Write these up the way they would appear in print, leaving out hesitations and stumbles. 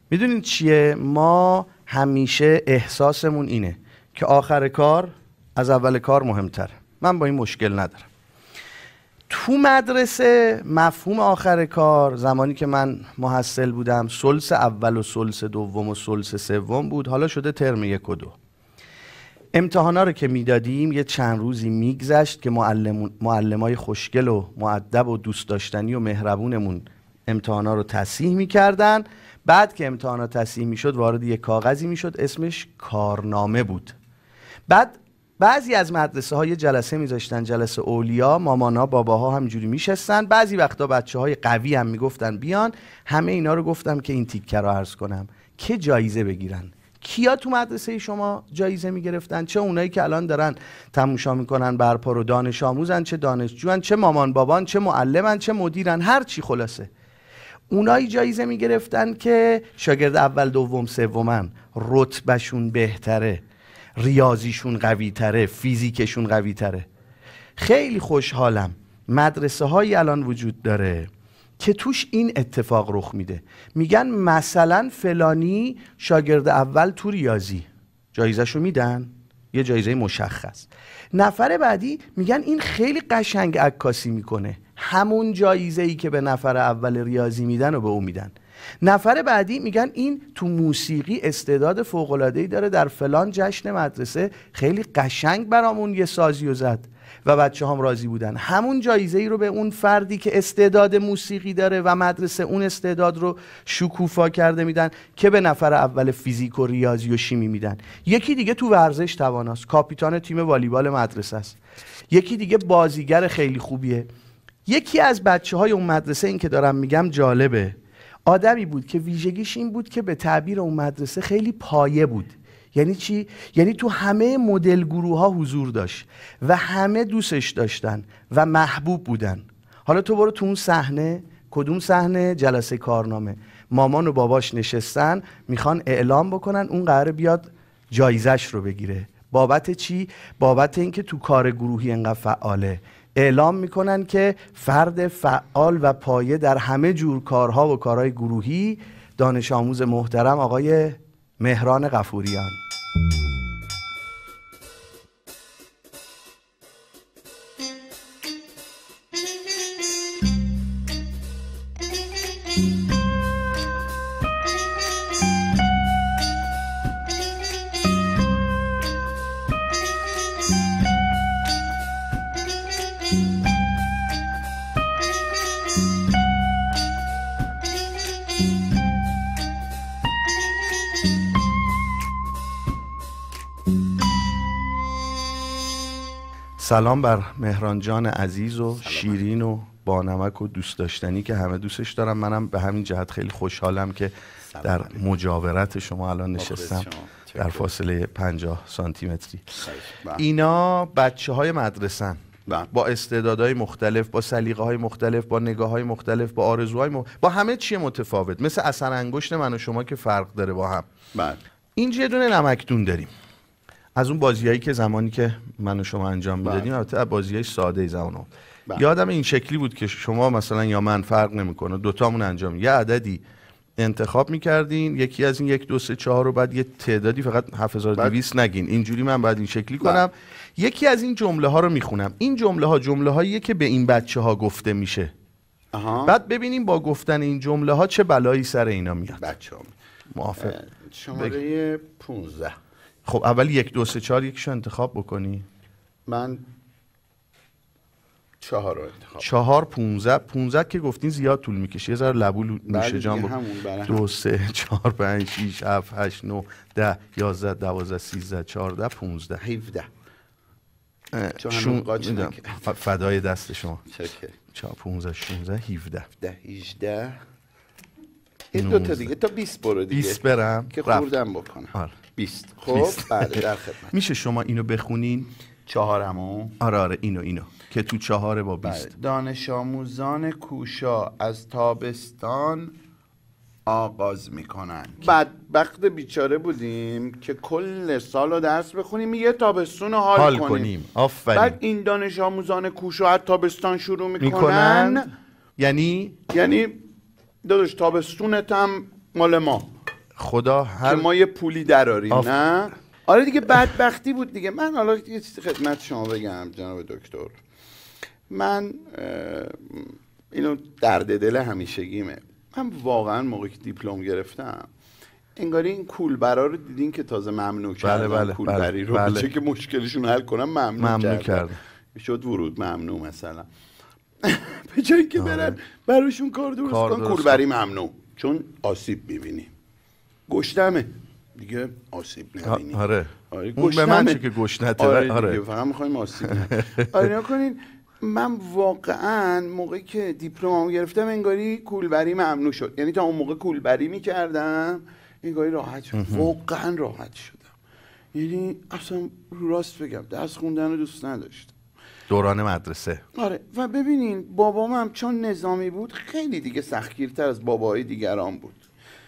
میدونید چیه؟ ما همیشه احساسمون اینه که آخر کار از اول کار مهمتره. من با این مشکل ندارم. تو مدرسه مفهوم آخر کار زمانی که من محصل بودم ثلث اول و ثلث دوم و ثلث سوم بود، حالا شده ترم 1 و 2. امتحانا رو که میدادیم یه چند روزی میگذشت که معلمای خوشگل و مؤدب و دوست داشتنی و مهربونمون امتحانا رو تصحیح میکردن. بعد که امتحانا تصحیح میشد وارد یه کاغذی میشد اسمش کارنامه بود. بعد بعضی از مدرسه ها یه جلسه میذاشتن، جلسه اولیا، مامانا باباها همجوری میشستن. بعضی وقتا بچه های قوی هم میگفتن بیان. همه اینا رو گفتم که این تیکه رو عرض کنم که جایزه بگیرن. کیا تو مدرسه شما جایزه میگرفتن؟ چه اونایی که الان دارن تماشا میکنن برپا رو، دانش آموزن، چه دانشجوان، چه مامان بابان، چه معلمن، چه مدیرن، هر چی خلاصه. اونایی جایزه میگرفتن که شاگرد اول دوم سومن، رتبهشون بهتره، ریاضیشون قوی تره، فیزیکشون قوی تره. خیلی خوشحالم مدرسه هایی الان وجود داره که توش این اتفاق رخ میده. میگن مثلا فلانی شاگرد اول تو ریاضی جایزهشو میدن، یه جایزه مشخص. نفر بعدی میگن این خیلی قشنگ عکاسی میکنه، همون جایزه ای که به نفر اول ریاضی میدن و به اون میدن. نفر بعدی میگن این تو موسیقی استعداد فوق‌العاده‌ای داره، در فلان جشن مدرسه خیلی قشنگ برامون یه سازی و زد و بچه هم راضی بودن. همون جایزه ای رو به اون فردی که استعداد موسیقی داره و مدرسه اون استعداد رو شکوفا کرده میدن که به نفر اول فیزیک و ریاضی و شیمی میدن. یکی دیگه تو ورزش تواناست، کاپیتان تیم والیبال مدرسه است. یکی دیگه بازیگر خیلی خوبیه. یکی از بچه‌های اون مدرسه، این که دارم میگم جالبه، آدمی بود که ویژگیش این بود که به تعبیر اون مدرسه خیلی پایه بود. یعنی چی؟ یعنی تو همه مدل گروه ها حضور داشت و همه دوستش داشتن و محبوب بودن. حالا تو برو تو اون صحنه، کدوم صحنه؟ جلسه کارنامه. مامان و باباش نشستن میخوان اعلام بکنن اون قراره بیاد جایزش رو بگیره. بابت چی؟ بابت اینکه تو کار گروهی انقدر فعاله. اعلام میکنن که فرد فعال و پایه در همه جور کارها و کارهای گروهی دانش آموز محترم آقای مهران غفوریان. سلام بر مهران جان عزیز و شیرین و بانمک و دوست داشتنی که همه دوستش دارم. منم به همین جهت خیلی خوشحالم که در مجاورت شما الان نشستم در فاصله 50 سانتی متری. اینا بچه های مدرسن با استعدادهای مختلف، با سلیقه‌های مختلف، با نگاه‌های مختلف، با آرزوهای با همه چی متفاوت، مثل اثر انگشت من و شما که فرق داره با هم. اینجا یه دونه نمکدون داریم از اون بازیایی که زمانی که من و شما انجام میدادیم، البته بازیای ساده زمانو. یادم این شکلی بود که شما مثلا یا من فرق نمیکنه، دوتامون انجام یه عددی انتخاب میکردین، یکی از این 1 2 3 4 رو بعد یه تعدادی فقط 7200 نگین، اینجوری من بعد این شکلی کنم. یکی از این جمله ها رو میخونم. این جمله هاییه که به این بچه ها گفته میشه. بعد ببینیم با گفتن این جمله ها چه بلایی سر اینا میاد. بچه‌ها موافق؟ شماره 15. خب اول 1 2 3 4 یکیشو انتخاب بکنی. من 4 رو انتخاب. 4 15 که گفتین زیاد طول میکشه، یه ذره لبول نوشه جان با 2 3 4 5 6 7 8 9 10 11 12 13 14 15 17 چون فدای دست شما. چکه 4 15 16 17 18 این دو تا دیگه تا 20 برو دیگه. 20 برم که خوردم بکنم. آره 20. خب بله در خدمت. میشه شما اینو بخونین؟ 4مو؟ آره اینو که تو 4 با 20. دانش آموزان کوشا از تابستان آغاز میکنن. بدبخت بیچاره بودیم که کل سالو درس بخونیم، یه تابستون رو حال کنیم. آفرین. بعد این دانش آموزان کوشا از تابستان شروع میکنن. یعنی داداش تابستونت هم مال ما. خدا که ما یه پولی دراریم. نه آره دیگه بدبختی بود دیگه. من حالا یه چیزی خدمت شما بگم جناب دکتر، من اینو درد دل همیشگیمه. من واقعا موقعی که دیپلم گرفتم انگاری این کولبرا رو دیدین که تازه ممنوع کردن. کولبری رو بله. چه که مشکلشون حل کنم ممنوع کردن. شد ورود ممنوع مثلا. به جایی که برن براشون کار درست کن کولبری ممنوع، چون آسیب می‌بینی. گشتمه دیگه آسیب نبینی. آره اون به من چه که گشنته. آره دیگه فقط می‌خوایم آسیب نبینی. آره نکنین. من واقعا موقعی که دیپلممو گرفتم انگاری کولبری ممنوع شد. یعنی تا اون موقع کولبری می‌کردم انگاری راحت شد. واقعا راحت شدم. یعنی اصلا راست بگم درس خوندن رو دوست نداشتم دوران مدرسه. آره و ببینین بابام هم چون نظامی بود خیلی دیگه سختگیرتر از باباهای دیگران بود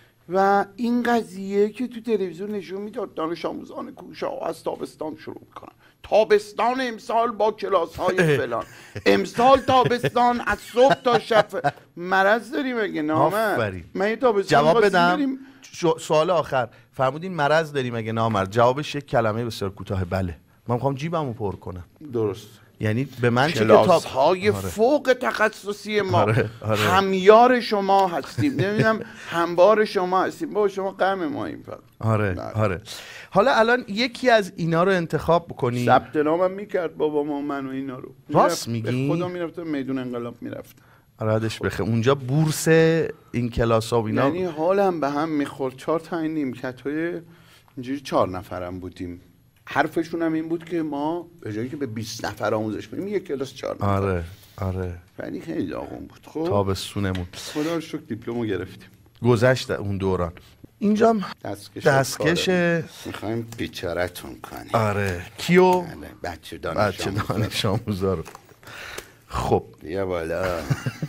و این قضیه که تو تلویزیون نشون میداد دانش آموزان کوشا از تابستان شروع میکنن. تابستان امسال با کلاس های فلان، امسال تابستان از صبح تا شب. مرض داریم مگه نامرد؟ من یه تابستان جواب بدم. سوال آخر فرمودین مرض داریم مگه نامرد؟ جوابش یک کلمه بسیار کوتاه بله. من میخوام جیبمو پر کنم. درست. یعنی به من چه کلاس های فوق تخصصی ما همیار شما هستیم، نمیدونم همبار شما هستیم، با شما غم ما این فقط. آره حالا الان یکی از اینا رو انتخاب بکنی. ثبت نامم میکرد بابا ما منو اینا رو. راست میگی؟ خدا میرفتم میدون انقلاب میرفتم. رادش بخه اونجا بورس این کلاس ها و اینا. یعنی حالم به هم میخورد. 4 تا این نیمکت‌های اینجوری 4 نفرم بودیم. حرفشون هم این بود که ما به جایی که به 20 نفر آموزش بدیم یک کلاس 4 نفر. آره ولی خیلی داغون بود. خب تابستونمون خدا رو شکر دیپلمو گرفتیم. گذشت اون دوران. اینجا دستکش میخوایم بیچاره‌تون کنیم. آره کیو؟ بچه دانش آموزا رو. خب بیا بالا.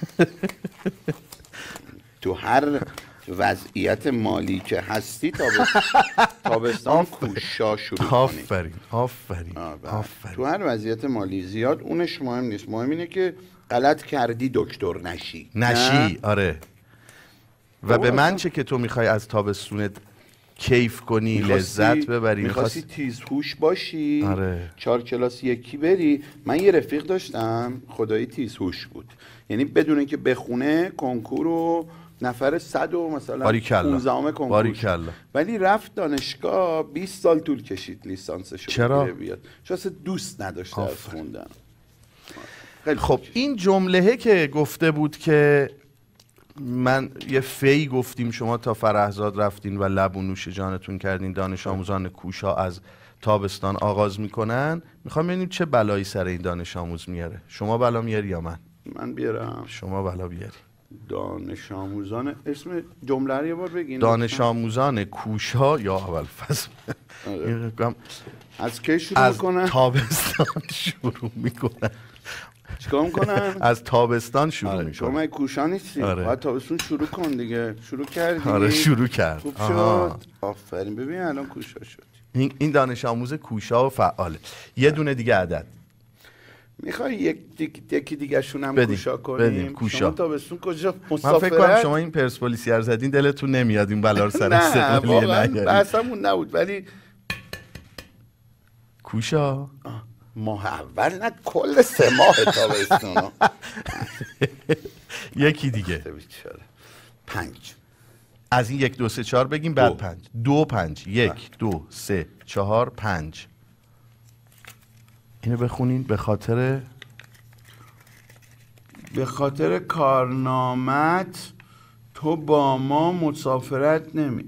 تو هر وضعیت مالی که هستی تابستان کوشا شروع کنی. آفرین. تو هر وضعیت مالی زیاد اونش مهم نیست. مهم اینه که غلط کردی دکتر نشی. آره. و به من چه که تو میخوای از تابستونت کیف کنی، لذت ببری، میخواستی تیزهوش باشی. آره. 4 کلاس یکی بری. من یه رفیق داشتم خدایی تیزهوش بود، یعنی بدون اینکه بخونه کنکور رو نفر 100 و مثلا 15 کنکور، ولی رفت دانشگاه 20 سال طول کشید لیسانسشو. چرا؟ بیاد چون اصلا دوست نداشته از خوندن. خب این جملهه که گفته بود که من یه فی گفتیم شما تا فرهزاد رفتین و لب و نوش جانتون کردین، دانش آموزان کوشا از تابستان آغاز میکنن. میخوام ببینیم چه بلایی سر این دانش آموز میاره. شما بلا میاری یا من بیارم؟ شما بلا بیاری. دانش آموزان اسم جمله رو یه بار بگین. دانش آموزان کوشا یا ابوالفضل. از کی شروع میکنن؟ از تابستان شروع میکنن. چیکار میکنن؟ از تابستان شروع میکنن. شما کوشا نیستی. باید تابستون شروع کن دیگه. شروع کردی؟ آره شروع کرد. خوب شد. آفرین. ببین الان کوشا شد. این دانش آموز کوشا و فعاله. یه دونه دیگه عدد میخوای یکی دیگه شون هم کوشا کنیم؟ کوشا. شما تابستون کجا مسافرت؟ من فکر کنم شما این پرسپولیسی رو زدین دلتون نمیاد این بلا رو سر استقلالیه نه بحثمون نبود. ولی کوشا ماه اول نه کل 3 ماه تابستون. یکی دیگه 5 از این 1 2 3 4 بگیم بعد 5 2 5 1 2 3 4 5 اینو بخونین. به خاطر کارنامت تو با ما مسافرت نمی.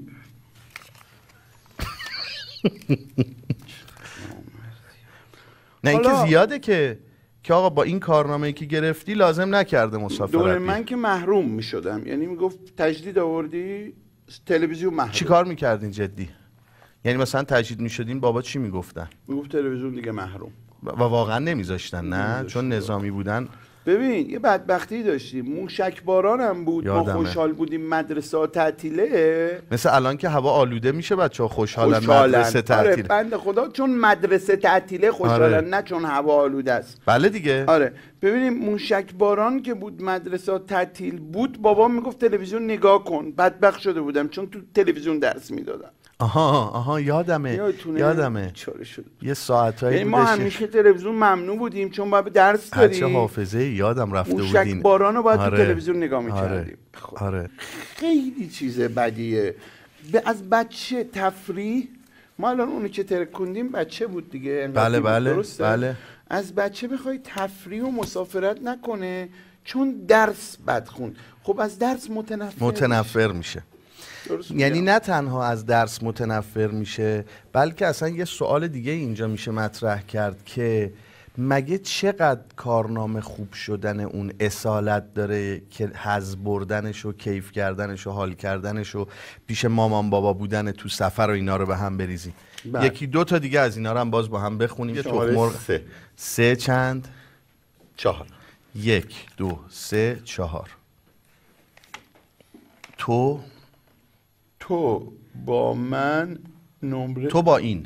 نه این که زیاده که آقا با این کارنامه‌ای که گرفتی لازم نکرده مسافرت. دوره من که محروم می شدم. یعنی میگفت تجدید آوردی تلویزیون محروم. چی کار میکردین جدی؟ یعنی مثلا تجدید میشدین بابا چی میگفتن؟ میگفت تلویزیون دیگه محروم. و واقعا نمیذاشتن. نه چون نظامی بودن ببین یه بدبختی داشتیم، موشک باران هم بود، ما خوشحال بودیم مدرسه ها تعطیله. مثل الان که هوا آلوده میشه بچه‌ها خوشحالن مدرسه تعطیله. آره بنده خدا چون مدرسه تعطیله خوشحالن. آره. نه چون هوا آلوده است. بله دیگه. آره ببینیم موشک باران که بود مدرسه ها تعطیل بود، بابام میگفت تلویزیون نگاه کن. بدبخت شده بودم چون تو تلویزیون درس میدادن. آها یادمه. یه ساعتایی یعنی ما همیشه تلویزیون ممنوع بودیم چون باید درس داریم. چه حافظه یادم رفته بودین. موشک بارانو باید تو تلویزیون نگاه می‌کردیم. آره. خیلی چیز بدیه. از بچه تفریح، ما الان اونی که ترکوندیم بچه بود دیگه. بله. از بچه بخوای تفریح و مسافرت نکنه چون درس بد خوند. خب از درس متنفر میشه. یعنی نه تنها از درس متنفر میشه، بلکه اصلا یه سوال دیگه اینجا میشه مطرح کرد که مگه چقدر کارنامه خوب شدن اون اصالت داره که حظ بردنش و کیف کردنش و حال کردنش و پیش مامان بابا بودن تو سفر و اینا رو به هم بریزیم. یکی دو تا دیگه از اینا رو هم باز با هم بخونیم. یه تخم مرغ. 3 چند؟ 4. 1 2 3 4. تو با من نمره، تو با این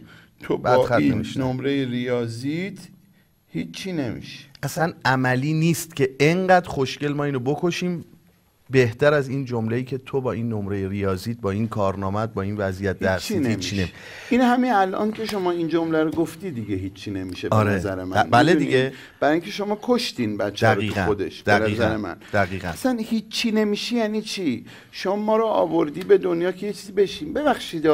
نمره ریاضیت هیچی نمیشه. اصلا عملی نیست که انقدر خوشگل ما اینو بکشیم بهتر از این جمله‌ای که تو با این نمره ریاضیت، با این کارنامت، با این وضعیت درسی هیچی نمیشه. این همین الان که شما این جمله رو گفتی دیگه هیچی نمیشه به نظر من. بله دیگه. برای اینکه شما کشتین بچه رو تو خودش. به نظر من دقیقاً. اصلا هیچی نمیشه یعنی چی؟ شما ما رو آوردی به دنیا که یه چیزی بشیم. ببخشید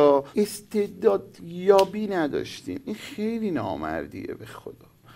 استعداد یابی نداشتیم. این خیلی نامردیه به خدا.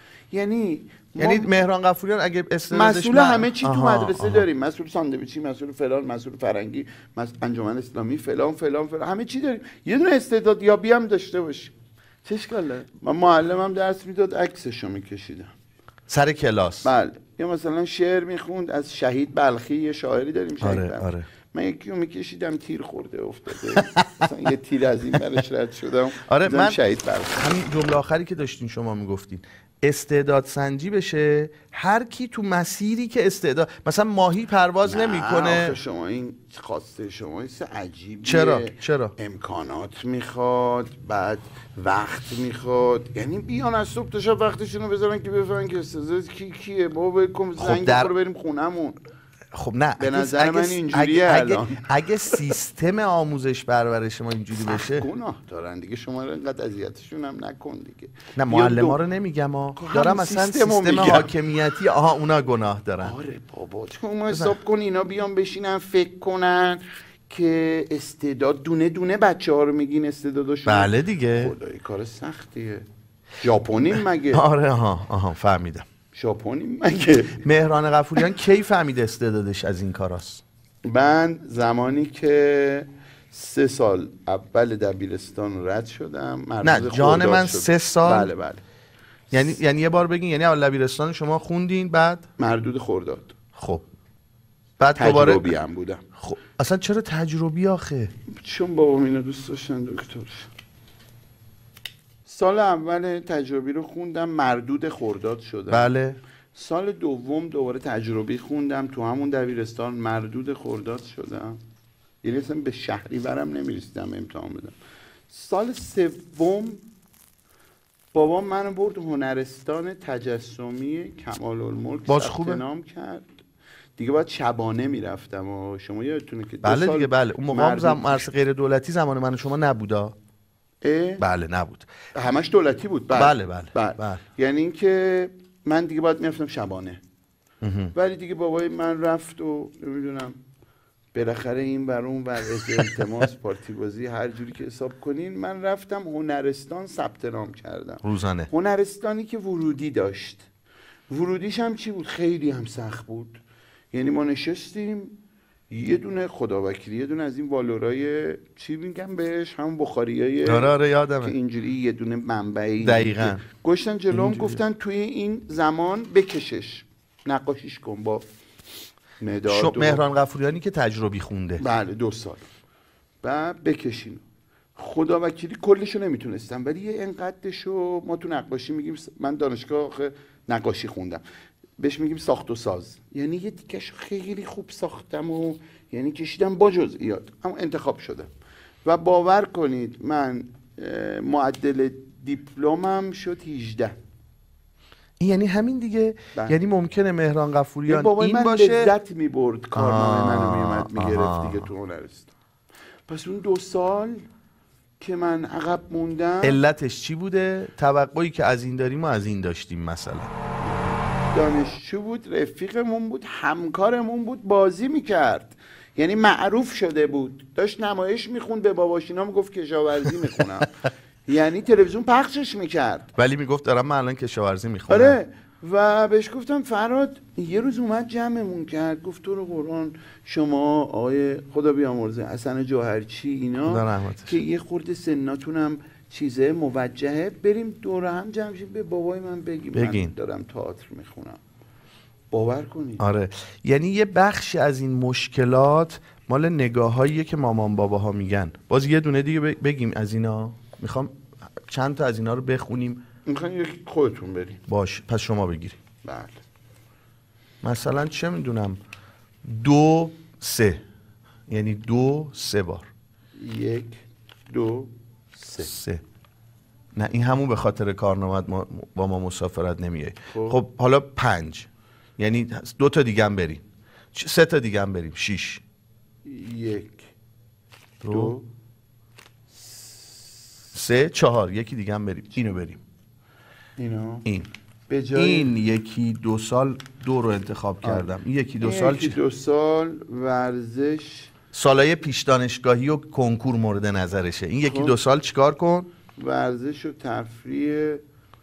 یعنی مهران غفوریان اگه استعدادش مسئول همه چی تو مدرسه داریم، مسئول ساندویچی، مسئول فلان، مسئول فرنگی، انجمن اسلامی، فلان همه چی داریم. یه دونه استعداد یابی هم داشته باشیم. چه اشکال داره؟ من معلمم درس میداد عکسشو میکشیدم سر کلاس. بله. یا مثلا شعر میخوند از شهید بلخی، یه شاعری داریم شهید بلخی. آره. من یکیو میکشیدم تیر خورده افتاده. مثلا یه تیر از این برش رد شدم. آره من شهید بلخی. همین جمله آخری که داشتین شما میگفتین استعداد سنجی بشه، هر کی تو مسیری که استعداد، مثلا ماهی پرواز نمیکنه. شما این خواسته شما این عجیبیه. چرا امکانات میخواد، بعد وقت میخواد. یعنی بیان از صبح تا شب وقتشون رو بذارن که بفهمن که استعداد کیه. ما بکن زنگ رو بریم خونمون. خب نه به نظر من اینجوریه الان. اگه سیستم آموزش پرورش ما اینجوری بشه گناه دارن دیگه. شما رو اینقدر اذیتشون هم نکن دیگه. نه معلما رو نمیگم دارم اصلا سیستم حاکمیتی اونا گناه دارن. آره بابا شما حساب کن اینا بیان بشینن فکر کنن که استعداد دونه دونه بچه‌ها رو میگین استعدادشون. بله دیگه. خدای کار سختیه. ژاپنی مگه؟ آره فهمیدم. ژاپنی مگه؟ مهران غفوریان کی فهمید استعدادش از این کاراست؟ من زمانی که 3 سال اول دبیرستان رد شدم. نه جان من 3 سال. بله. یعنی یه بار بگین، یعنی اول دبیرستان شما خوندین بعد مردود خرداد. خب بعد دوباره تجربی هم بودم. خب اصلا چرا تجربی آخه؟ چون بابام اینو دوست داشتن دکتر. سال اول تجربی رو خوندم، مردود خرداد شدم. بله. سال دوم دوباره تجربی خوندم، تو همون دبیرستان مردود خرداد شدم. یعنی اصلا به شهریورم نمیرسیدم امتحان بدم. سال سوم بابام منو برد هنرستان تجسمی کمال الملک ثبت نام کرد. دیگه باید شبانه میرفتم و شما یادتونه که بله دیگه. بله اون موقع هم مرز غیر دولتی زمان من شما نبودا. بله نبود، همش دولتی بود. بله. یعنی اینکه من دیگه باید میرفتم شبانه. ولی دیگه بابای من رفت و نمیدونم بالاخره این بر اون بر التماس پارتی بازی هر جوری که حساب کنین من رفتم هنرستان ثبت نام کردم. روزانه. هنرستانی که ورودی داشت. ورودیش هم چی بود؟ خیلی هم سخت بود. یعنی ما نشستیم یه دونه خداوکیلی، یه دونه از این والورای چی میگم بهش، همون بخاریای آره یادمه که اینجوری یه دونه منبعی دقیقاً گشتن جلوم گفتن توی این زمان بکشش، نقاشیش کن با مداد. مهران غفوریانی که تجربی خونده. بله 2 سال. بعد بکشین. خداوکیلی کلشو نمیتونستم ولی یه انقدرشو ما تو نقاشی میگیم. من دانشگاه نقاشی خوندم. بهش میگیم ساخت و ساز، یعنی یه تیکش خیلی خوب ساختم و یعنی کشیدم با جزئیات، اما انتخاب شدم و باور کنید من معدل دیپلمم شد 18. یعنی همین دیگه. یعنی ممکنه مهران غفوریان این من باشه لذت میبرد کارنامه منو میومد میگرفت دیگه تو هنرستان. پس اون 2 سال که من عقب موندم علتش چی بوده؟ توقعی که از این داریم و از این داشتیم. مثلا دانشجو بود، رفیقمون بود، همکارمون بود، بازی میکرد، یعنی معروف شده بود، داشت نمایش میخوند به باباشینا میگفت کشاورزی میخونم یعنی تلویزیون پخشش میکرد ولی میگفت دارم من الان کشاورزی میخونم. آره. و بهش گفتم فراد، یه روز اومد جمعمون کرد گفت تو رو قرآن شما آقای خدا بیامرزه حسن جوهرچی اینا که یه خورده سناتونم چیزه موجهه، بریم دور هم جمع شیم به بابای من بگیم من دارم تئاتر میخونم. باور کنید. آره، یعنی یه بخشی از این مشکلات مال نگاهاییه که مامان باباها میگن. باز یه دونه دیگه بگیم از اینا. میخوام چند تا از اینا رو بخونیم. میخوان یک خودتون بریم؟ باش، پس شما بگیری. بله. مثلا چه میدونم 2 3، یعنی 2 3 بار. 1 2 3. نه این همون به خاطر کارنامت با ما مسافرت نمیای. خب حالا 5، یعنی 2 تا دیگه هم بریم، 3 تا دیگه هم بریم، 6. 1 2 3 4. یکی دیگه هم بریم، اینو بریم. این این 1 2 سال 2 رو انتخاب کردم. این 1 2 سال 2 سال ورزش، سالای پیش دانشگاهی و کنکور مورد نظرشه. این 1 2 سال چیکار کن؟ ورزش و تفریح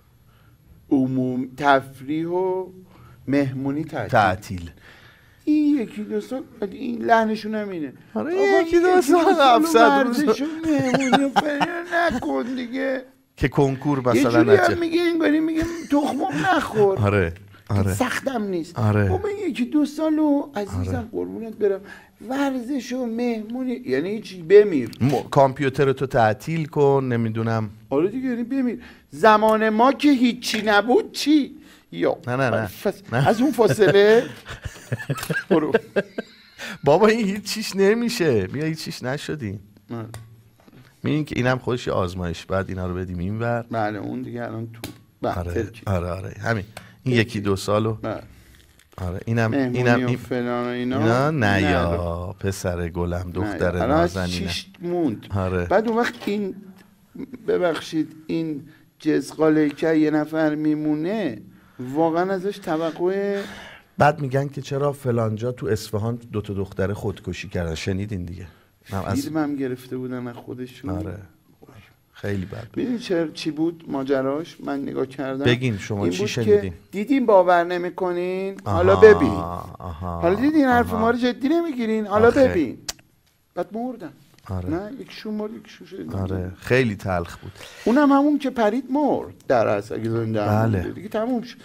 عموم، تفریح و مهمونی تعطیل. این 1 2 سال این لحنشون همینه. آره 1 2 سال 700 روز ورزش و مهمونی و فریه نکن دیگه که کنکور مثلا یه جوری هم میگه انگاری میگه تخمم نخور. آره سختم نیست. آره. من 1 2 سالو عزیزم قربونت برم ورزش و مهمونی یعنی چی؟ بمیر. کامپیوتر تو تعطیل کن، نمیدونم. آره دیگه، یعنی بمیر. زمان ما که هیچی نبود چی؟ یا نه. از اون فاصله برو. بابا این هیچیش نمیشه. بیا هیچیش نشدی. می‌بینی که اینم خودش آزمایش، بعد اینا رو بدیم اینور. بله اون دیگه الان تو. آره همین. این 1 2 سالو. آره اینم این فلان و اینا نه یا پسر گلم دختر نازنینه. 6 موند. آره. بعد اون وقت این ببخشید این جزقاله که یه نفر میمونه واقعا ازش توقع. بعد میگن که چرا فلانجا تو اصفهان 2 تا دختر خودکشی کردن، شنیدین دیگه؟ فیلمم گرفته بودن از خودشون. آره خیلی بد. ببین چی بود ماجراش؟ من نگاه کردم. بگین شما چی شنیدین؟ دیدین باور نمیکنین؟ حالا ببین. حالا دیدین حرف ما رو جدی نمیگیرین؟ حالا ببین. بعد مردن. آره. نه یکشون مرد یکشون شد. آره خیلی تلخ بود. اونم همون که پرید مرد در اصل اگه زنده بله. دیگه تموم شد.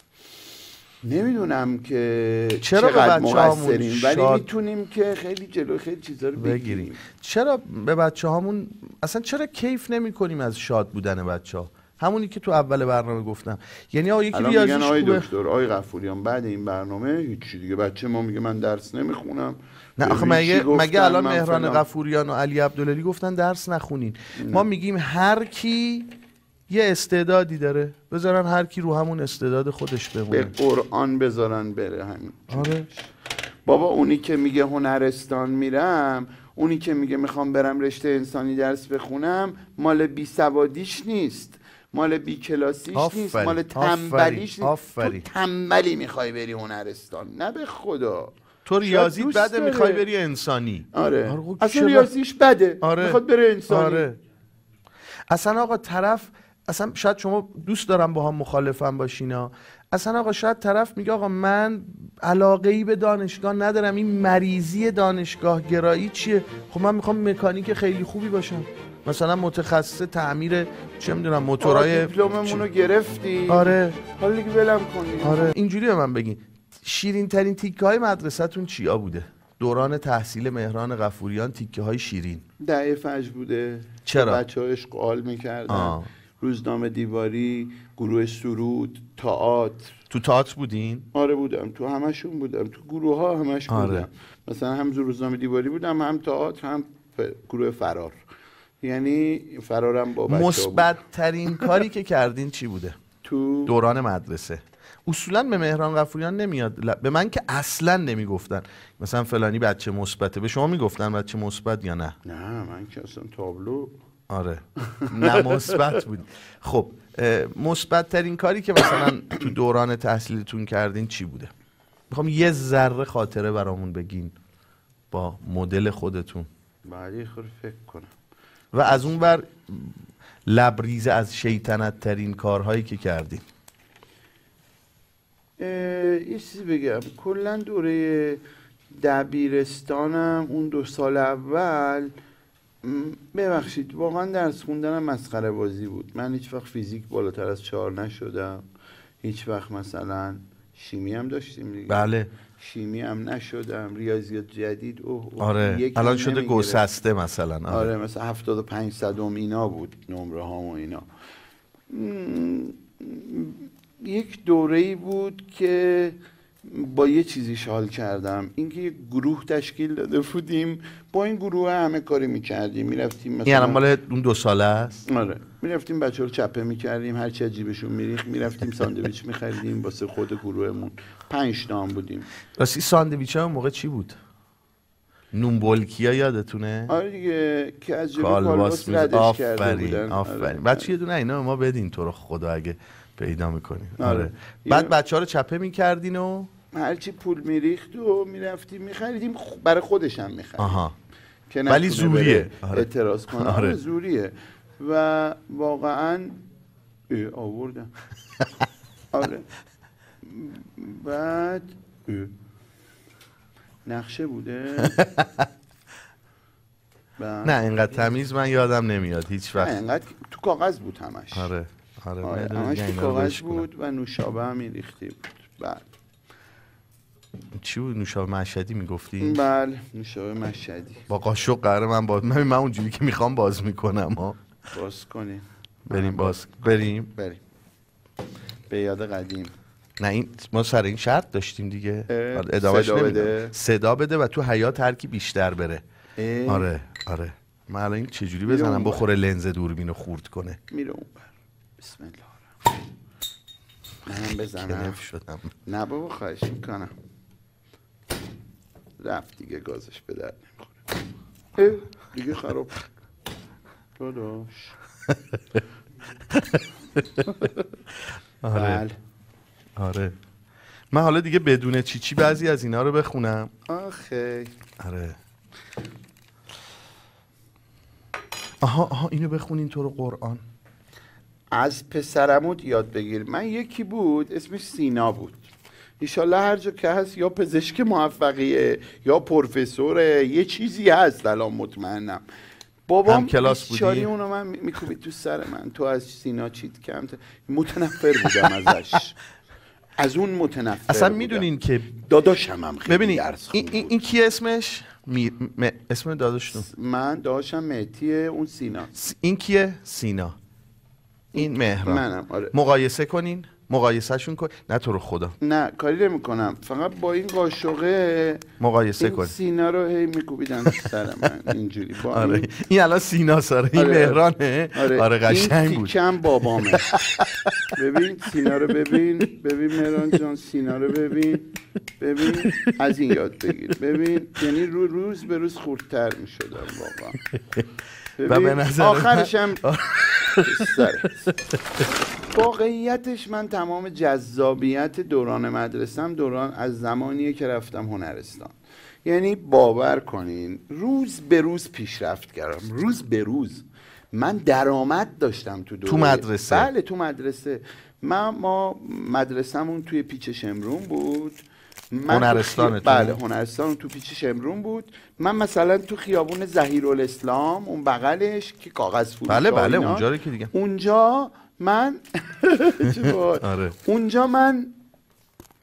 نمیدونم که چرا به بچه‌هامون ولی میتونیم که خیلی جلو خیلی چیزا رو بگیریم. چرا به بچه‌هامون اصلا چرا کیف نمی‌کنیم از شاد بودن بچه‌ها؟ همونی که تو اول برنامه گفتم. یعنی یکی ریاضیش خوبه. آقای دکتر آقای غفوریان بعد این برنامه هیچ دیگه بچه ما میگه من درس نمیخونم. نه آخه مگه الان مهران غفوریان و علی عبدالعلی گفتن درس نخونین. ما میگیم هر کی یه استعدادی داره بذارن هر کی رو همون استعداد خودش بمونه. به قرآن بذارن بره همین. آره بابا اونی که میگه هنرستان میرم، اونی که میگه میخوام برم رشته انسانی درس بخونم، مال بی سوادیش نیست، مال بی کلاسیش نیست، مال تنبلیش نیست. تو تنبلی میخوای بری هنرستان، نه به خدا. تو ریاضیت بده میخوای بری انسانی. آره اصلا ریاضیش بده. میخواد بره انسانی. آره. اصلا آقا طرف، اصلا شاید شما دوست دارم با هم مخالفم باشینا، اصلا آقا شاید طرف میگه آقا من علاقه‌ای به دانشگاه ندارم، این مریضی دانشگاه گرایی چیه؟ خب من میخوام مکانیک خیلی خوبی باشم، مثلا متخصص تعمیر چه میدونم موتورای. دیپلممون رو گرفتی. آره حالا دیگه ولم کنی. آره اینجوری به من بگین شیرین ترین تیکه های مدرسه‌تون چیا بوده؟ دوران تحصیل مهران غفوریان تیکه های شیرین. دعیه فجر بوده. چرا؟ بچه‌ها اشغال میکردن. روزنامه دیواری، گروه سرود، تئاتر. تو تئاتر بودین؟ آره بودم، تو همشون بودم، تو گروه ها همش بودم. مثلا هم روزنامه دیواری بودم، هم تئاتر، هم گروه فرار. یعنی فرارم با بچه‌ها. مثبت ترین کاری که کردین چی بوده تو دوران مدرسه؟ اصولا به مهران غفوریان نمیاد، به من که اصلا نمیگفتن مثلا فلانی بچه مثبته. به شما میگفتن بچه مثبت یا نه؟ نه من که اصلا تابلو. آره نه مثبت بود. خب مثبت ترین کاری که مثلا تو دوران تحصیلتون کردین چی بوده؟ میخوام یه ذره خاطره برامون بگین با مدل خودتون. بعدی خود فکر کنم. و از اون بر لبریز از شیطنت ترین کارهایی که کردین. یه چیزی بگم، کلا دوره دبیرستانم اون 2 سال اول، ببخشید واقعا درس خوندنم مسخره بازی بود. من هیچ وقت فیزیک بالاتر از 4 نشدم، هیچ وقت مثلا شیمی هم داشتیم دیگه. بله شیمی هم نشدم، ریاضیات جدید آره الان شده گسسته مثلا. آره مثلا 75 صدم اینا بود نمره ها و اینا. یک دوره‌ای بود که با یه چیزی شال کردم، اینکه یک گروه تشکیل داده بودیم، با این گروه همه کاری میکردیم، میرفتیم مثلا یعنی مال اون 2 ساله است. آره میرفتیم بچه‌ها رو چپه میکردیم، هر چی جیبشون میریخت میرفتیم ساندویچ میخریدیم واسه خود گروهمون. 5 تا بودیم. راستی ساندویچ ها اون موقع چی بود؟ نون بولکیا یادتونه؟ آره دیگه که از جلو کالباس ردش کرده بودن. آفرین بچه یه دونه اینا ما بدین تو رو خدا اگه پیدا میکنیم. آره بعد بچه ها رو چپه میکردین و هرچی پول میریخت و میرفتیم میخریدیم، برای خودش هم میخریدیم. آها که ولی زوریه. اعتراض کنه. آره زوریه. و واقعا آوردم. آره بعد نقشه بوده. نه اینقدر تمیز من یادم نمیاد هیچ وقت. نه اینقدر تو کاغذ بود همش. آره همش تو کاغذ بود و نوشابه هم میریختی بود. بعد چی بود؟ نوشابه مشهدی میگفتی؟ بله نوشابه مشهدی. با قاشق قراره من اونجوری که میخوام باز میکنم ها. باز کنیم. بریم به یاد قدیم. نه این ما سر این شرط داشتیم دیگه. ادامهش نمیدم. صدا بده و تو حیاط هر کی بیشتر بره. آره من الان این چجوری بزنم بخوره لنز دوربینو خورد کنه. میره اون بر. بسم الله. منم بزنم. شدم. نه بابا خواهش میکنم. رفت دیگه گازش به درد نمیخوره. دیگه خراب داداش. آره من حالا دیگه بدون چی بعضی از اینا رو بخونم. آخه آره آها اینو بخونین تو رو قرآن. از پسرموت یاد بگیر. من یکی بود اسمش سینا بود، ایشالله هر جا که هست یا پزشک موفقیه یا پروفسوره، یه چیزی هست الان مطمئنم. بابام کلاس بودی؟ اونو من میکوبید تو سر من، تو از سینا چیت کم. متنفر بودم ازش. از اون متنفر اصلا بودم. میدونین که داداشم هم خیلی ببینید درس خوند. این کی اسمش؟ اسم داداشتون؟ من داداشم مهدیه، اون سینا. این کیه؟ سینا. این مهران. منم. آره. مقایسه کنین، مقایسهشون کن. نه تو رو خدا نه کاری نمی‌کنم، فقط با این قاشقه مقایسه کن. سینا رو هی میکوبیدن سر من اینجوری. با آره این الان سینا ساره این مهرانه. آره قشنگ بود. این تیکم بابامه. ببین سینا رو ببین مهران جان، سینا رو ببین از این یاد بگیر. ببین یعنی روز به روز خوردتر میشدم واقعا. و به نظر آخرش هم واقعیتش من تمام جذابیت دوران مدرسم دوران از زمانیه که رفتم هنرستان. یعنی باور کنین روز به روز پیشرفت کردم، روز به روز. من درآمد داشتم تو مدرسه. بله تو مدرسه. ما مدرسمون توی پیچ شمرون بود. هنرستان بله هنرستان تو پیچ شمرون بود. من مثلا تو خیابون ظهیرالاسلام اون بغلش که کاغذ فروش بله اونجا رو که دیگه اونجا من آره. اونجا من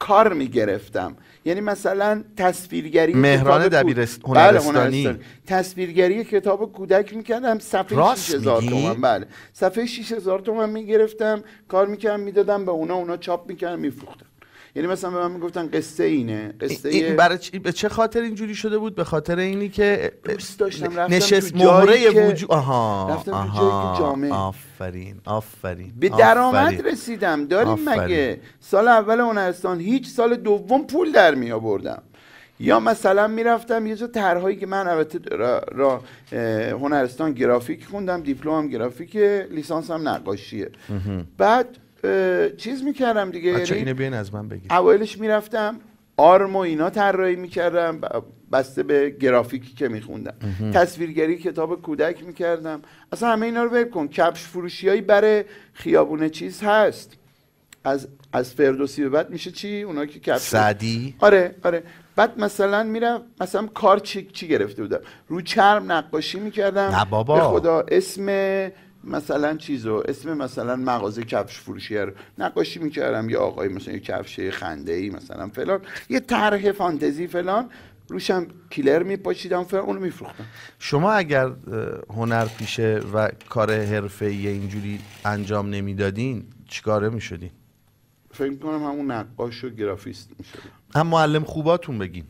کار میگرفتم. یعنی مثلا تصویرگری مهران هنرستانی تصویرگری کتاب کودک میکردم، صفحه 6000 تومان. بله صفحه 6000 تومان میگرفتم، کار میکردم میدادم به اونا چاپ میکردم میفروختم. یعنی مثلا به من میگفتن قصه اینه، قصه برای به چه خاطر اینجوری شده بود؟ به خاطر اینی که دوست داشتم رفتم نشست تو جایی مهره که وجود. رفتم تو جایی که جامعه. آفرین به درآمد رسیدم. داریم مگه سال اول هنرستان هیچ، سال دوم پول در می آوردم. یا مثلا میرفتم یه جا طرحهایی که من البته هنرستان گرافیک خوندم، دیپلمم گرافیک، لیسانسم نقاشیه. بعد چیز میکردم دیگه. بچه اینو بیاین از من بگیر. اوایلش میرفتم آرم و اینا طراحی میکردم بسته به گرافیکی که میخوندم. تصویرگری کتاب کودک میکردم. اصلا همه اینا رو ول کن. کفش فروشیایی برای خیابون چیز هست، از فردوسی به بعد میشه چی؟ اونا که کفش سعدی. آره بعد مثلا میرم مثلا کار چی گرفته بودم، رو چرم نقاشی میکردم. نه بابا. به خدا اسم مثلا چیزو، اسم مثلا مغازه کفش فروشی رو نقاشی میکردم، یا آقای مثلا یه کفش خنده‌ای مثلا فلان، یه طرح فانتزی فلان، روشم کیلر میپاشیدم فلان، اونو میفروختم. شما اگر هنرپیشه و کار حرفه‌ای اینجوری انجام نمیدادین چیکاره میشدین؟ فکر میکنم همون نقاش و گرافیست میشدم. هم معلم خوباتون بگین.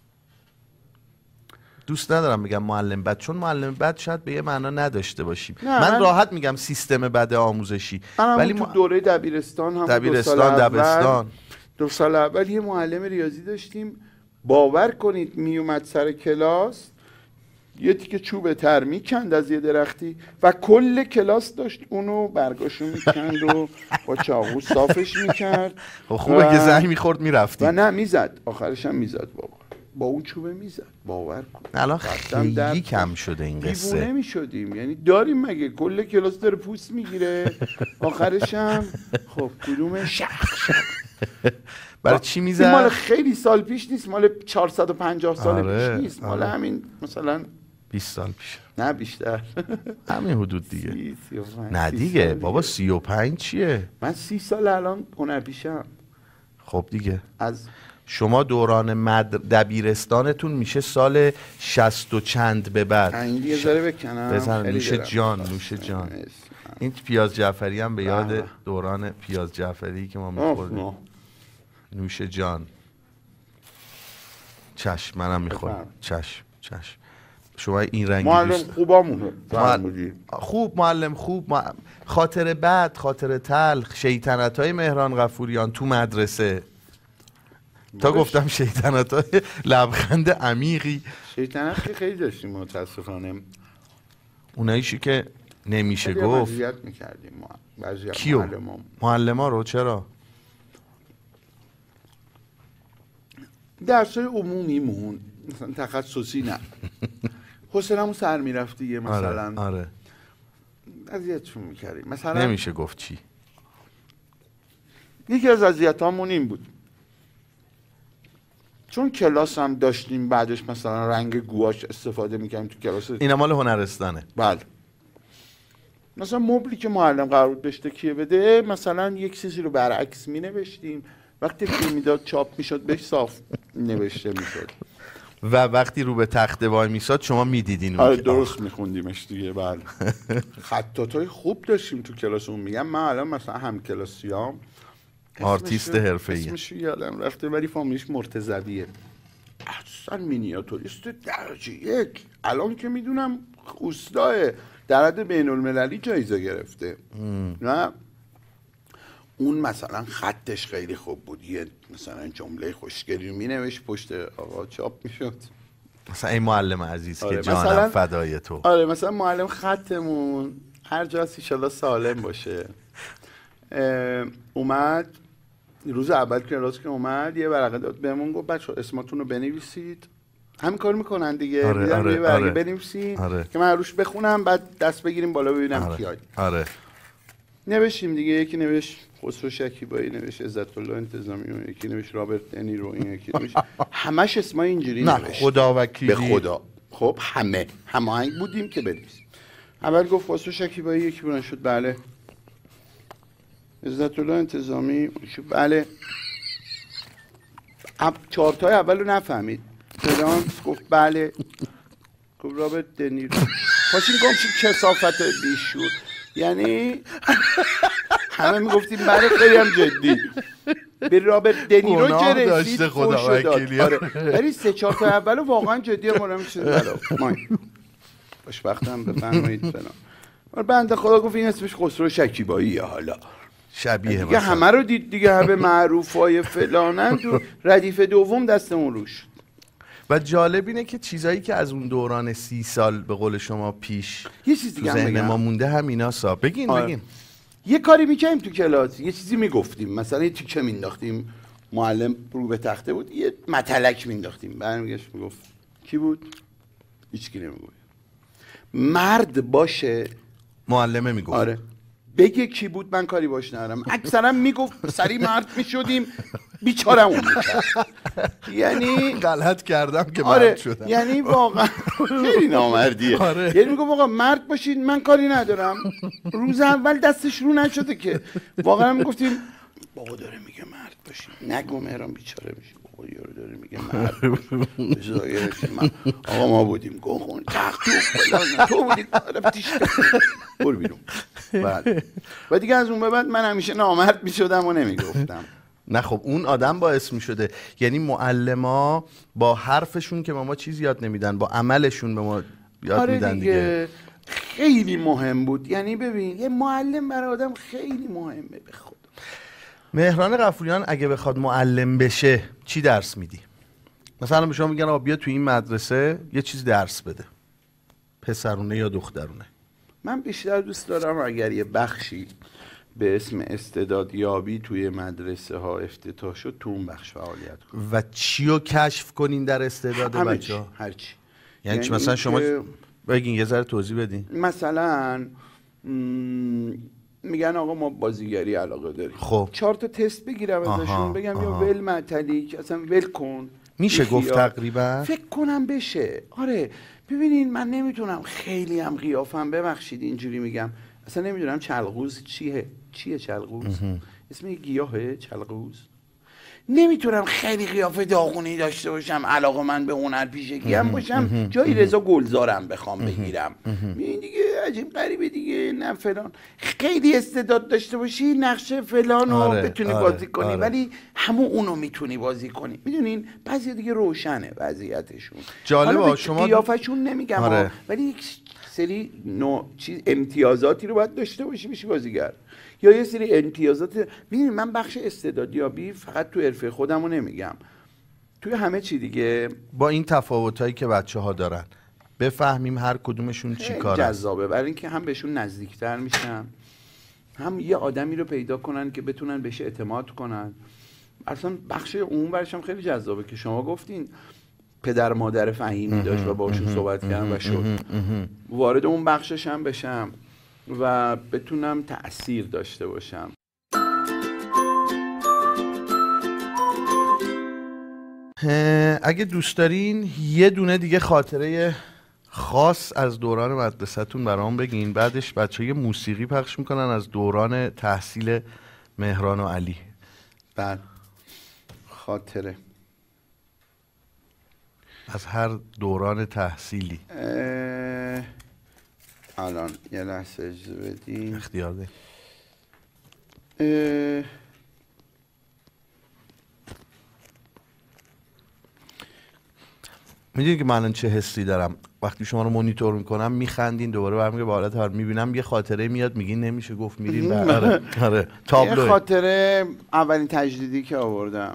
دوست ندارم بگم معلم بد، چون معلم بد شاید به یه معنا نداشته باشیم. من راحت میگم سیستم بد آموزشی. ولی تو دوره دبیرستان هم دو سال اول یه معلم ریاضی داشتیم، باور کنید میومد سر کلاس یه تیکه چوب تر میکند از یه درختی و کل کلاس داشت اونو برگاشو میکند و با چاقو صافش میکرد. خوبه که زنگ میخورد میرفتی. و نه میزد، آخرش هم میزد بابا، با اون چوبه میزد. باور کن الان خیلی کم شده این قصه. دیوونه میشدیم. یعنی داریم مگه کل کلاس داره پوست میگیره، آخرش هم خب کدوم شخ برای چی میزد؟ مال خیلی سال پیش نیست، مال 450 سال پیش نیست، مال همین مثلا 20 سال پیش. نه بیشتر. همین حدود دیگه. نه دیگه بابا 35 چیه؟ من 30 سال الان هنرپیشم. خب دیگه از شما دوران دبیرستانتون میشه سال 60 و چند به بعد. این یه ذره بکنم بزن نوش جان. این پیاز جعفری هم به یاد دوران پیاز جعفری که ما میخوردیم. نوش جان. چشم منم میخورم. چشم شما این رنگی معلم خوبامونه. خوب معلم خوب خاطر بد، خاطر تلخ، شیطنت‌های مهران غفوریان تو مدرسه. تا گفتم شیطنت‌های لبخند عمیقی. شیطنت که خیلی داشتیم متاسفانه. اوناییشی که نمیشه گفت. اذیت می‌کردیم ما. کیو؟ معلما رو چرا؟ درسای عمومیمون مثلا تخصصی نه. حوصله‌مون سر میرفت دیگه مثلا. آره. اذیتشون می‌کردیم. مثلا نمیشه گفت چی. یکی از اذیتامون این بود. چون کلاس هم داشتیم بعدش مثلا رنگ گواش استفاده می‌کردیم تو کلاس. اینا مال هنرستانه. بله. مثلا مبلی که معلم قرار بود بهش تکیه بده، مثلا یک چیزی رو برعکس می‌نوشتیم، وقتی که میداد چاپ میشد بهش صاف نوشته میشد و وقتی رو به تخته وای میساد شما میدیدین. آره درست میخوندیمش دیگه. بله. خطاطای خوب داشتیم تو کلاسمون. میگم من الان مثلا هم کلاسیام آرتیست حرفه‌ای اسمش یادم رفته ولی فامیلیش مرتضویه، اصلا مینیاتوریست درجه 1. الان که میدونم اوستاه در حد بین المللی جایزه گرفته. نه اون مثلا خطش خیلی خوب بود، یه مثلا جمله خوشگلی می نوشت پشت آقا چاپ میشد. مثلا این معلم عزیز که جانم فدای تو. آره مثلا معلم خطمون هر جا هست انشالله سالم باشه. اومد روز اول کلاس که اومد یه ورقه داد بهمون، گفت بچه‌ها اسماتون رو بنویسید. همین کار میکنن دیگه. آره. یه ورقه بنویسید که من روش بخونم بعد دست بگیریم بالا ببینم کیای. آره. نوشتیم دیگه. یکی نوشت خسرو شکیبایی، نوشت عزت الله انتظامی، یکی نوشت رابرت دنیرو، این یکی نوشت همش اسمای اینجوری نوشت. نه خدا وکیلی. به خدا. خب همه هماهنگ بودیم که بنویسیم. اول گفت خسرو شکیبایی، یکی بلند شد بله. عزت الله انتظامی شد بله. 4 تای اول رو نفهمید. فلان گفت بله. گفت رابرت دنیرو. پاشین گمشید کثافت بیشور. یعنی همه میگفتیم بله خیلی هم جدی. به رابرت دنیرو چه رسید فوشو داد. آره. ولی 3-4 تا اول واقعا جدی ما نمیشه برا ما. خوشبختم بفرمایید فلان. بنده خدا گفت این اسمش خسرو شکیباییه. حالا شبیه دیگه همه رو دید دیگه، همه معروفای فلانن تو ردیف دوم دستمون روش. و جالب اینه که چیزایی که از اون دوران 30 سال به قول شما پیش یه چیز دیگه ذهن ما مونده همیناسا. بگین بگین. یه کاری میکنیم تو کلاس، یه چیزی میگفتیم، مثلا یه تیکه مینداختیم، معلم رو به تخته بود، یه متلک مینداختیم، برمیگشت میگفت کی بود؟ هیچکی نمیگفت. مرد باشه معلمه میگفت. آره بگه کی بود من کاری باش ندارم. اکثرا میگفت سری مرد میشدیم بیچارمون میکرد. یعنی غلط کردم که آره مرد شدم. یعنی واقعا خیلی نامردیه. آره. یعنی میگم آقا مرد باشین من کاری ندارم. روز اول دستش رو نشده که واقعا میگفتیم بابا داره میگه مرد باشین، نگو مهران بیچاره میشه. بابا یارو داره میگه مرد باشین. آقا ما بودیم گوخون تخت تو بودی رفتیش برو بیرون. و دیگه از اون به بعد من همیشه نامرد میشدم و نمیگفتم. نه خب اون آدم باعث میشده. یعنی معلما با حرفشون که ما چیز یاد نمیدن، با عملشون به ما یاد میدن دیگه. خیلی مهم بود. یعنی ببین یه معلم برای آدم خیلی مهمه. به خدا مهران غفوریان اگه بخواد معلم بشه چی درس میدی؟ مثلا به شما میگن آقا بیا تو این مدرسه یه چیز درس بده، پسرونه یا دخترونه؟ من بیشتر دوست دارم اگر یه بخشی به اسم استعدادیابی توی مدرسه ها افتتاح شد تو اون بخش فعالیت کنم. و چی رو کشف کنین در استعداد بچه‌ها؟ هرچی. یعنی مثلا شما بگین یه ذره توضیح بدین. مثلا میگن آقا ما بازیگری علاقه داریم. خب 4 تا تست بگیرم ازشون بگم یا ول معتلی اصلا ول کن. میشه گفت تقریبا؟ فکر کنم بشه. آره ببینین من نمیتونم خیلی هم قیافم، ببخشید اینجوری میگم، اصلا نمیدونم چلغوز چیه چلغوز؟ اسم یه گیاهه چلغوز. نمیتونم خیلی قیافه داغونی داشته باشم، علاقه من به هنر پیشگی هم باشم، جایی رضا گلزارم بخوام بگیرم. این دیگه عجیب غریبه دیگه. نه فلان خیلی استعداد داشته باشی نقشه فلان رو بتونی بازی کنی، ولی همون اونو میتونی بازی کنی. میدونین بعضی دیگه روشنه وضعیتشون. جالبه شما قیافشون نمیگم ولی یک سری چیز امتیازاتی رو باید داشته باشی بشی بازیگر، یا یه سری امتیازات. میدونی من بخش استعدادیابی فقط تو حرفه خودمو نمیگم، توی همه چی دیگه. با این تفاوتایی که بچه‌ها دارن بفهمیم هر کدومشون چی کاره. جذابه برای اینکه هم بهشون نزدیکتر میشن، هم یه آدمی رو پیدا کنن که بتونن بهش اعتماد کنن. اصلا بخش عموم برش هم خیلی جذابه که شما گفتین پدر مادر فهیمی داشت و باشون صحبت کردن و شد. وارد اون بخشش هم بشم و بتونم تأثیر داشته باشم. اگه دوست دارین یه دونه دیگه خاطره خاص از دوران مدرسه‌تون برام بگین، بعدش بچه‌ها یه موسیقی پخش میکنن از دوران تحصیل مهران و علی. بعد خاطره از هر دوران تحصیلی. الان یه لحظه اجازه بدین. اختیار ده. میدونی که من الان چه حسی دارم وقتی شما رو مانیتور میکنم میخندین، دوباره برمیگه به حالت حال، میبینم یه خاطره میاد میگین نمیشه گفت، میرین آره تابلو. یه خاطره اولین تجدیدی که آوردم.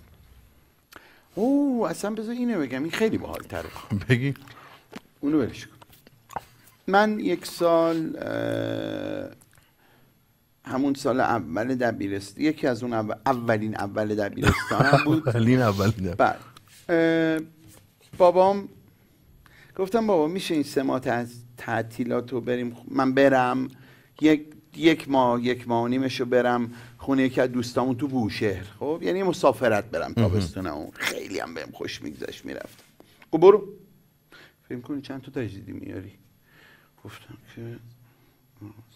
اصلا بذار اینو بگم، این خیلی باحال‌تره. بگی. اونو برش کن. من یک سال همون سال اول دبیرستان، یکی از اون اولین دبیرستانم بود. بعد بابام گفتم بابا میشه این 3 ماه تعطیلات رو بریم، من برم یک ماه و نیمشو برم خونه یکی از دوستامون تو بوشهر. خب یعنی مسافرت برم تابستونمون. خیلی هم بهم خوش میگذشت میرفتم. خب برو فکر کنی چند تا تجدیدی میاری؟ گفتم که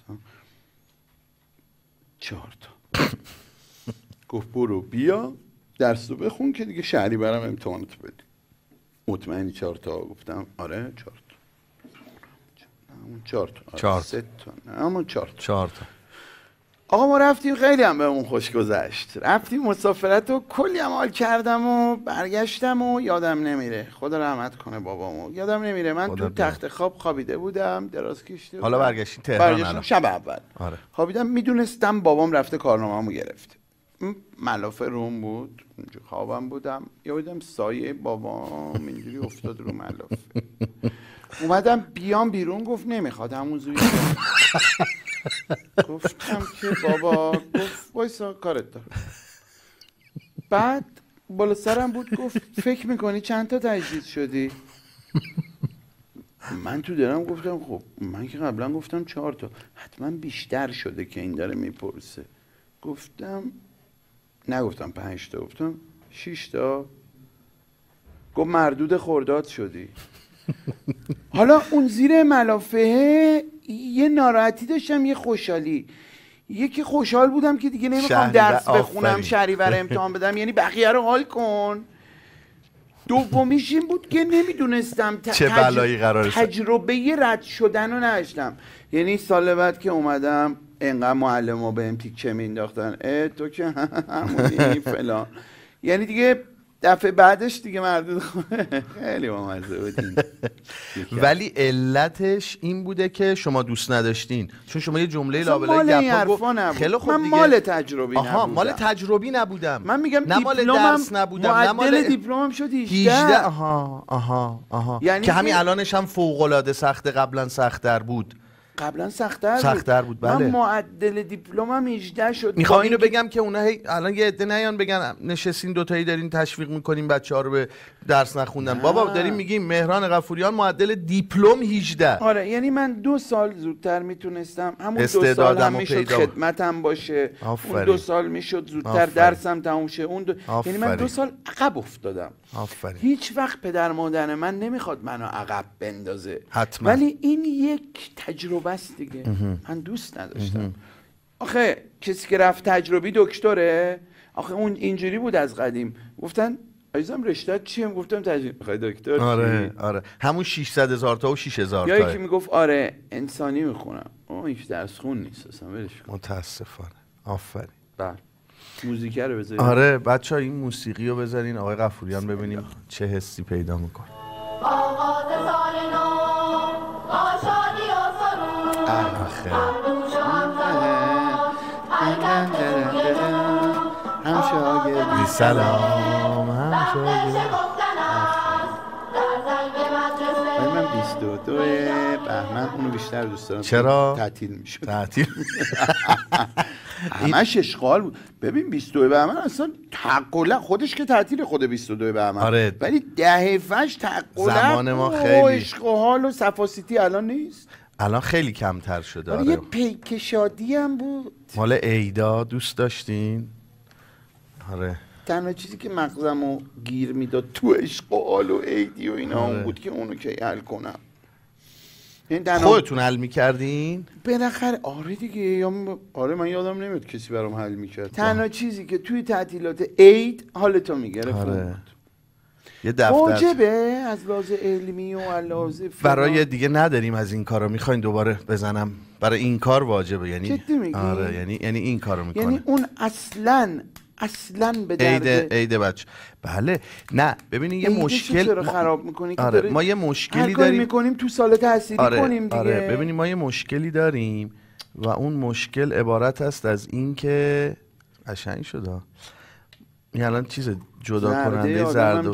4 تا. گفت برو بیا درس رو بخون که دیگه شهری برم امتحاناتو بدی. مطمئنی 4 تا؟ گفتم آره 4 تا. همون 4 تا. 4 3 تا. نه همون 4 تا. 4 تا. آقا ما رفتیم، خیلی هم بهمون خوش گذشت. رفتیم مسافرت و کلی هم حال کردم و برگشتم و یادم نمیره. خدا رحمت کنه بابامو. یادم نمیره من تو تخت خواب خوابیده بودم، دراز کشیده بودم. حالا برگشتیم تهران الان. شب اول. آره. خوابیدم، میدونستم بابام رفته کارنامه‌مو گرفته. ملافه روم بود، اونجا خوابم بودم، یادم سایه بابام اینجوری افتاد رو ملافه. اومدم بیام بیرون، گفت نمیخواد همون زوری. گفتم که بابا، گفت وایسا کارت دارم. بعد بالا سرم بود، گفت فکر میکنی چند تا تجدید شدی؟ من تو دلم گفتم خب من که قبلا گفتم 4 تا، حتما بیشتر شده که این داره میپرسه. گفتم نگفتم 5 تا، گفتم 6 تا. گفت مردود خرداد شدی. حالا اون زیر ملافه یه ناراحتی داشتم، یه خوشحالی. یکی خوشحال بودم که دیگه نمیخوام درس بخونم، شهریور امتحان بدم، یعنی بقیه رو حال کن. دومیش این بود که نمیدونستم چه بلایی قراره تجربه رد شدن رو نداشتم. یعنی سال بعد که اومدم انقدر معلم ها بهم تیکه مینداختن، تو که همونی فلان. یعنی دیگه دفعه بعدش دیگه مردود خیلی بامزه بودین. ولی علتش این بوده که شما دوست نداشتین، چون شما یه جمله لابلای گپا گفت خیلی خوب دیگه. من مال تجربی نبودم. آها مال تجربی نبودم. من میگم نه مال درس نبودم، نه مال دیپلمم شد 18. آها یعنی که همین الانش هم فوق العاده سخته، قبلا سخت‌تر بود. قبلا سخت‌تر بود بله. من معدل دیپلمم 18 شد. میخوام اینو بگم که اونها الان یه عده نیان بگن نشستین دوتایی دارین تشویق میکنین بچه‌ها رو به درس نخوندن. بابا داریم میگیم مهران غفوریان معدل دیپلم 18. آره یعنی من 2 سال زودتر میتونستم، همون 2 سال هم میشد خدمتم باشه. اون 2 سال میشد زودتر درسم تموم شه. یعنی من 2 سال عقب افتادم. هیچ وقت پدر مادر من نمیخواد منو عقب بندازه حتما. ولی این یک تجربه است دیگه. من دوست نداشتم. آخه کسی که رفت تجربی دکتره، آخه اون اینجوری بود از قدیم. گفتن عزیزم رشته‌ت چیه؟ گفتم تجربی. میخوای دکتر؟ آره همون 600,000 تا و 6,000 تا. یا یکی میگفت آره انسانی میخونم. هیچ درس خون نیست اصلا، ولش کن. متاسفانه. آفرین. بله. موزیک رو بذارید. آره بچه‌ها این موسیقی رو بذارین آقای غفوریان ببینیم چه حسی پیدا میکنه. آغاز سال نو با شادی و سرور هم شاگردی سلام هم شاگردی. من 22 بهمن اونو بیشتر دوست دارم. چرا؟ تعطیل میشد. تعطیل همش اشغال بود. ببین 22 بهمن اصلا تقلا خودش که تعطیل خود 22 بهمن. آره. ولی دهفش تقلا زمان ما خیلی اشغال و صفاسیتی الان نیست. الان خیلی کمتر شده. آره یه پیک شادی هم بود. مال عیدا دوست داشتین؟ آره تنها چیزی که مغزمو گیر میداد تو اشغال و عیدی و اینا اون بود که اونو که حل کنم. خودتون حل میکردین؟ بالاخره آره دیگه. آره من یادم نمیاد کسی برام حل میکرد. تنها چیزی که توی تعطیلات عید حالتو میگرفت. آره. یه دفتر واجبه از لحاظ علمی و لحاظ برای دیگه نداریم از این کارا. میخواین دوباره بزنم برای این کار واجبه. یعنی جدی میگی؟ آره یعنی این کارو میکنه. یعنی اون اصلا به درد عید بچه. بله نه ببینین یه مشکل چرا خراب میکنی؟ آره ما یه مشکلی داریم میکنیم تو سال تحصیلی کنیم دیگه. آره ببینین ما یه مشکلی داریم و اون مشکل عبارت است از این که قشنگ شده این الان چیز جدا کننده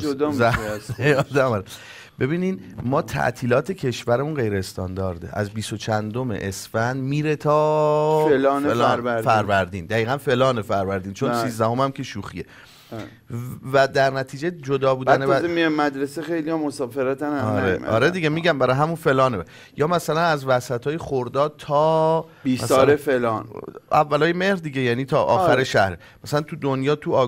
زرد. ببینین ما تعطیلات کشورمون غیر استاندارده. از 20 و چندم اسفند میره تا فلان فروردین. دقیقاً فلان فروردین، چون 13 هم که شوخیه. و در نتیجه جدا بودن بعد میام مدرسه خیلی هم مسافرتن. آره دیگه میگم برای همون فلانه. یا مثلا از وسطای خرداد تا 20 فلان اولای مهر دیگه، یعنی تا آخر شهر. مثلا تو دنیا تو آگوست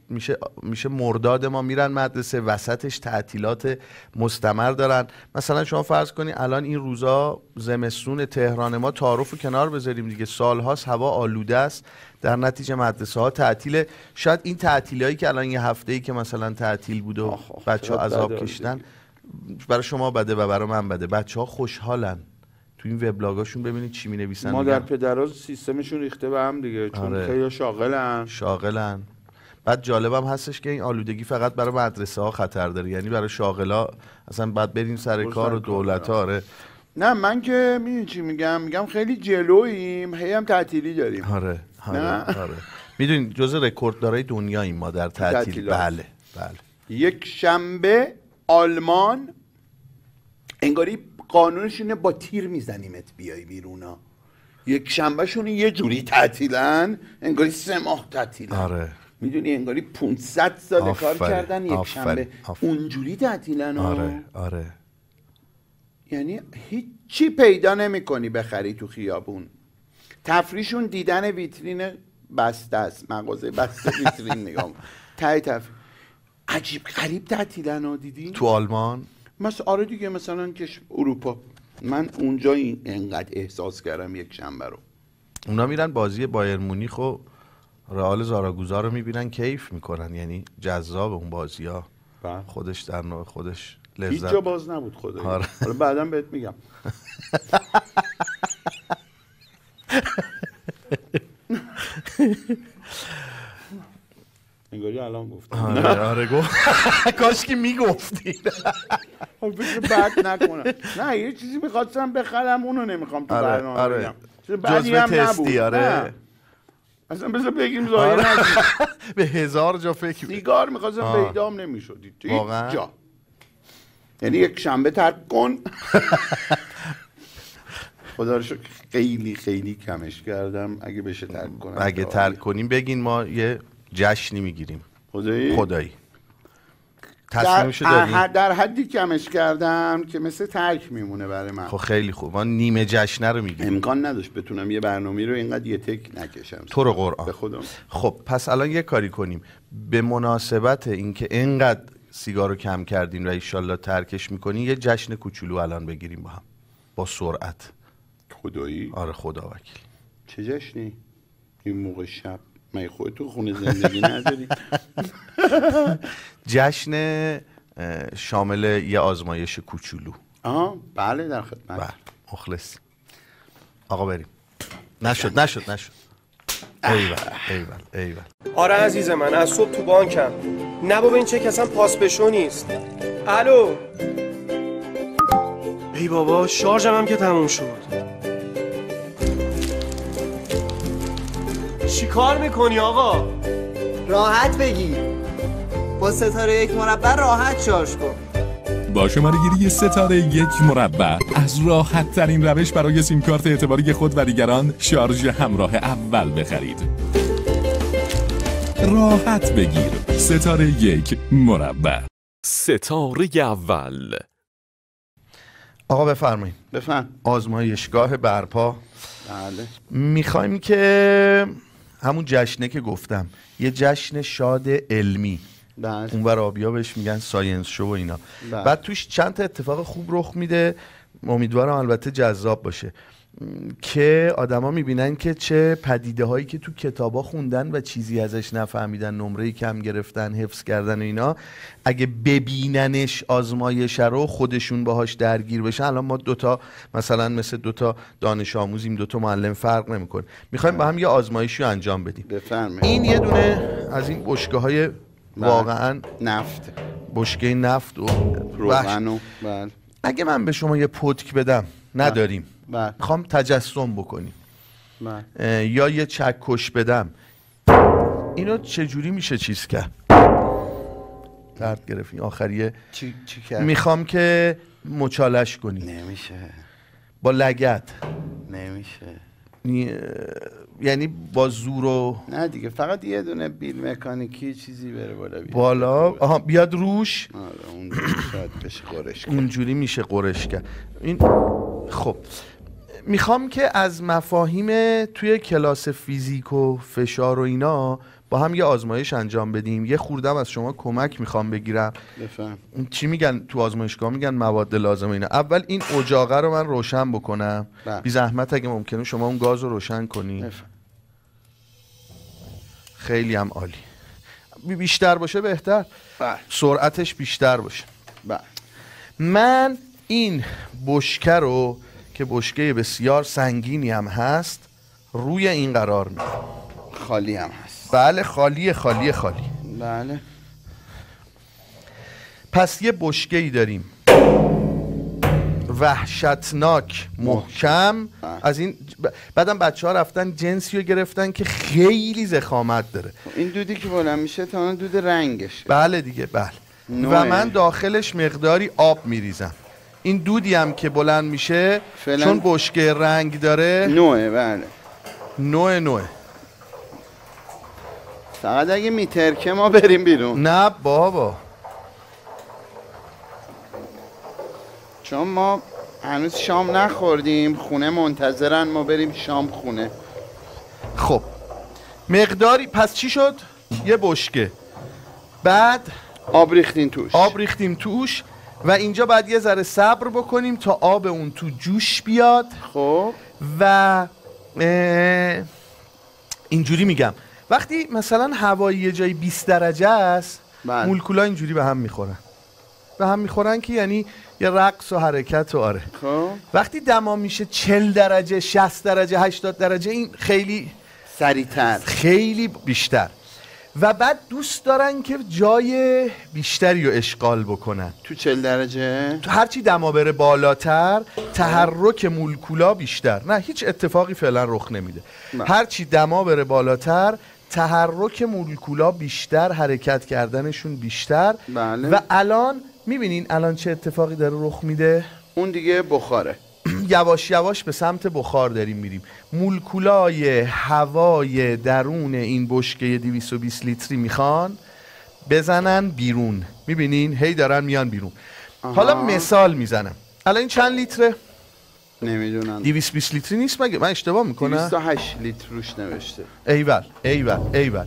میشه مرداد ما میرن مدرسه، وسطش تعطیلات مستمر دارن. مثلا شما فرض کنی الان این روزا زمستون تهران ما، تعارف کنار بذاریم دیگه، سالهاست هوا آلوده است، در نتیجه مدرسه ها تعطیله. شاید این تعطیلایی که الان یه هفته‌ای که مثلا تعطیل بود و بچه‌ها عذاب کشیدن برای شما بده و برای من بده. بچه‌ها خوشحالن تو این وبلاگاشون، ببینید چی می‌نویسن. مادر پدرها سیستمشون ریخته به هم دیگه، چون خیلی شاغلن. بعد جالبم هستش که این آلودگی فقط برای مدرسه ها خطر داره، یعنی برای شاغلا اصلا بعد بریم سر کار و دولت ها. آره نه من که میدونی چی میگم خیلی جلوییم، هی هم تعطیلی داریم. آره میدونید جزء رکورددارای دنیاییم ما در تعطیل. بله یک شنبه آلمان انگاری قانونشونه با تیر میزنیمت بیای بیرونا. یک شنبه شون یه جوری تعطیلن انگاری 3 ماه تعطیلن. آره میدونی انگاری 500 سال کار کردن یک شنبه اونجوری تعطیلن. آره یعنی هیچی پیدا نمی کنی بخری تو خیابون. تفریشون دیدن ویترین بسته است، مغازه بسته ویترین نگاه تای تفریش عجیب غریب تعطیلن ها. دیدی تو آلمان مثلا؟ آره دیگه، مثلا که اروپا من اونجا اینقدر احساس کردم یک شنبه رو. اونا میرن بازی بایر مونیخ و رئال زاراگوزا رو میبینن، کیف میکنن، یعنی جذاب اون بازی ها. خودش در نوع خودش لذت. هیچ جا باز نبود خدایی. حالا بعدا بهت میگم. انگاری الان گفتم. آره گفت. کاش که میگفتی. بد نکنم. نه یه چیزی میخواستم بخرم اونو نمیخوام تو برنامه بگم. جزوه تستی. آره اصلا بذار بگیم ظاهر نشید. به 1000 جا فکر سیگار میخواستم پیدام نمیشدید تو هیچ جا. یعنی یک شنبه ترک کن. خدا رو شکر خیلی کمش کردم. اگه بشه ترک کنم، اگه ترک کنیم بگین ما یه جشنی میگیریم. خدایی تصمیمشو داریم. در حدی کمش کردم که مثل ترک میمونه برای من. خب خیلی خوب، ما نیمه جشنه رو میگیریم. امکان نداشت بتونم یه برنامه رو اینقدر یه تک نکشم. تو رو قرآن. به خودم. خب پس الان یه کاری کنیم به مناسبت اینکه اینقدر سیگارو کم کردین و ایشالله ترکش میکنین، یه جشن کوچولو الان بگیریم با هم با سرعت. خدایی؟ آره خدا وکیل. چه جشنی؟ این موقع شب من خودت تو خونه زندگی نداری؟ جشن شامل یه آزمایش کوچولو. بله در خدمت. بله مخلص. آقا بریم. نشد. ایول. آره عزیز من، از صبح تو بانکم. نه بابا این چک اصلا پاس بشو نیست. الو. ای بابا شارژم هم که تموم شد. چی کار میکنی آقا؟ راحت بگیر، با ستاره 1 مربع راحت شارژ کن. با شماره گیری ستاره 1 مربع از راحت ترین روش برای سیم کارت اعتباری خود و دیگران شارژ همراه اول بخرید. راحت بگیر، ستاره 1 مربع. ستاره اول. آقا بفرمایید. بفرم. آزمایشگاه برپا. بله. میخوایم که همون جشنه که گفتم، یه جشن شاد علمی. بله. اونور آبیا بهش میگن ساینس شو و اینا. بله. بعد توش چند تا اتفاق خوب رخ میده، امیدوارم البته جذاب باشه، که آدما میبینن که چه پدیده هایی که تو کتابا خوندن و چیزی ازش نفهمیدن، نمره کم گرفتن، حفظ کردن و اینا، اگه ببیننش آزمایش رو خودشون باهاش درگیر بشن. الان ما دوتا مثلا مثل دوتا دانش آموزیم، دوتا معلم، فرق نمیکنه. میخوایم با هم یه آزمایشی رو انجام بدیم. بفرمایید. این یه دونه از این بشکه های واقعا نفت، بشکه نفت و روغن. بله. اگه من به شما یه پتک بدم، نداریم، بله. میخوام تجسم بکنیم، بله. یا یه چکش بدم، اینو چجوری میشه چیز کرد؟ درد گرفت. آخریه چی کرد؟ میخوام که مچالش کنی. نمیشه. با لگد نمیشه. یعنی با زور و نه دیگه، فقط یه دونه بیل مکانیکی چیزی بره بالا. آها بیاد روش. آره اونجوری شاید بشه قرش کرد. اونجوری میشه قرش کرد. این خب میخوام که از مفاهیم توی کلاس فیزیک و فشار و اینا با هم یه آزمایش انجام بدیم. یه خوردم از شما کمک میخوام بگیرم. بفهم. چی میگن تو آزمایشگاه؟ میگن مواد لازمه اینا. اول این اجاقه رو من روشن بکنم. بی زحمت اگه ممکنه شما اون گاز رو روشن کنی. خیلی هم عالی. بیشتر باشه بهتر. سرعتش بیشتر باشه. من این بشکه رو که بشکه بسیار سنگینی هم هست روی این قرار میدم. خالی هم هست. بله خالی. بله. پس یه بشکه‌ای داریم وحشتناک محکم. از این بعدم بچه‌ها رفتن جنسی رو گرفتن که خیلی ضخامت داره. این دودی که بلند میشه تا دود رنگشه. بله دیگه بله. و من داخلش مقداری آب میریزم. این دودی هم که بلند میشه چون بشکه رنگ داره نوعه. بله نوعه. فقط اگه میترکه ما بریم بیرون. نه بابا، چون ما هنوز شام نخوردیم، خونه منتظرن ما بریم شام خونه. خب مقداری پس چی شد؟ یه بشکه، بعد آب ریختیم توش و اینجا باید یه ذره صبر بکنیم تا آب اون تو جوش بیاد. خب و اینجوری میگم وقتی مثلا هوایی یه جایی 20 درجه است مولکولا اینجوری به هم میخورن که یعنی یه رقص و حرکت و آره. خب وقتی دما میشه 40 درجه 60 درجه 80 درجه این خیلی سریعتر، خیلی بیشتر و بعد دوست دارن که جای بیشتری رو اشغال بکنن. تو 40 درجه هرچی دما بره بالاتر تحرک مولکولا بیشتر. نه هیچ اتفاقی فعلا رخ نمیده. هرچی دما بره بالاتر تحرک مولکولا بیشتر، حرکت کردنشون بیشتر. بله. و الان میبینین الان چه اتفاقی داره رخ میده؟ اون دیگه بخاره. یواش یواش به سمت بخار داریم میریم. مولکولای هوای درون این بشکه 220 لیتری میخوان بزنن بیرون. میبینین هی دارن میان بیرون. حالا مثال میزنم. الان این چند لیتره؟ نمیدونم. 220 لیتری نیست مگه؟ من اشتباه میکنم؟ 208 لیتر روش نوشته. ایول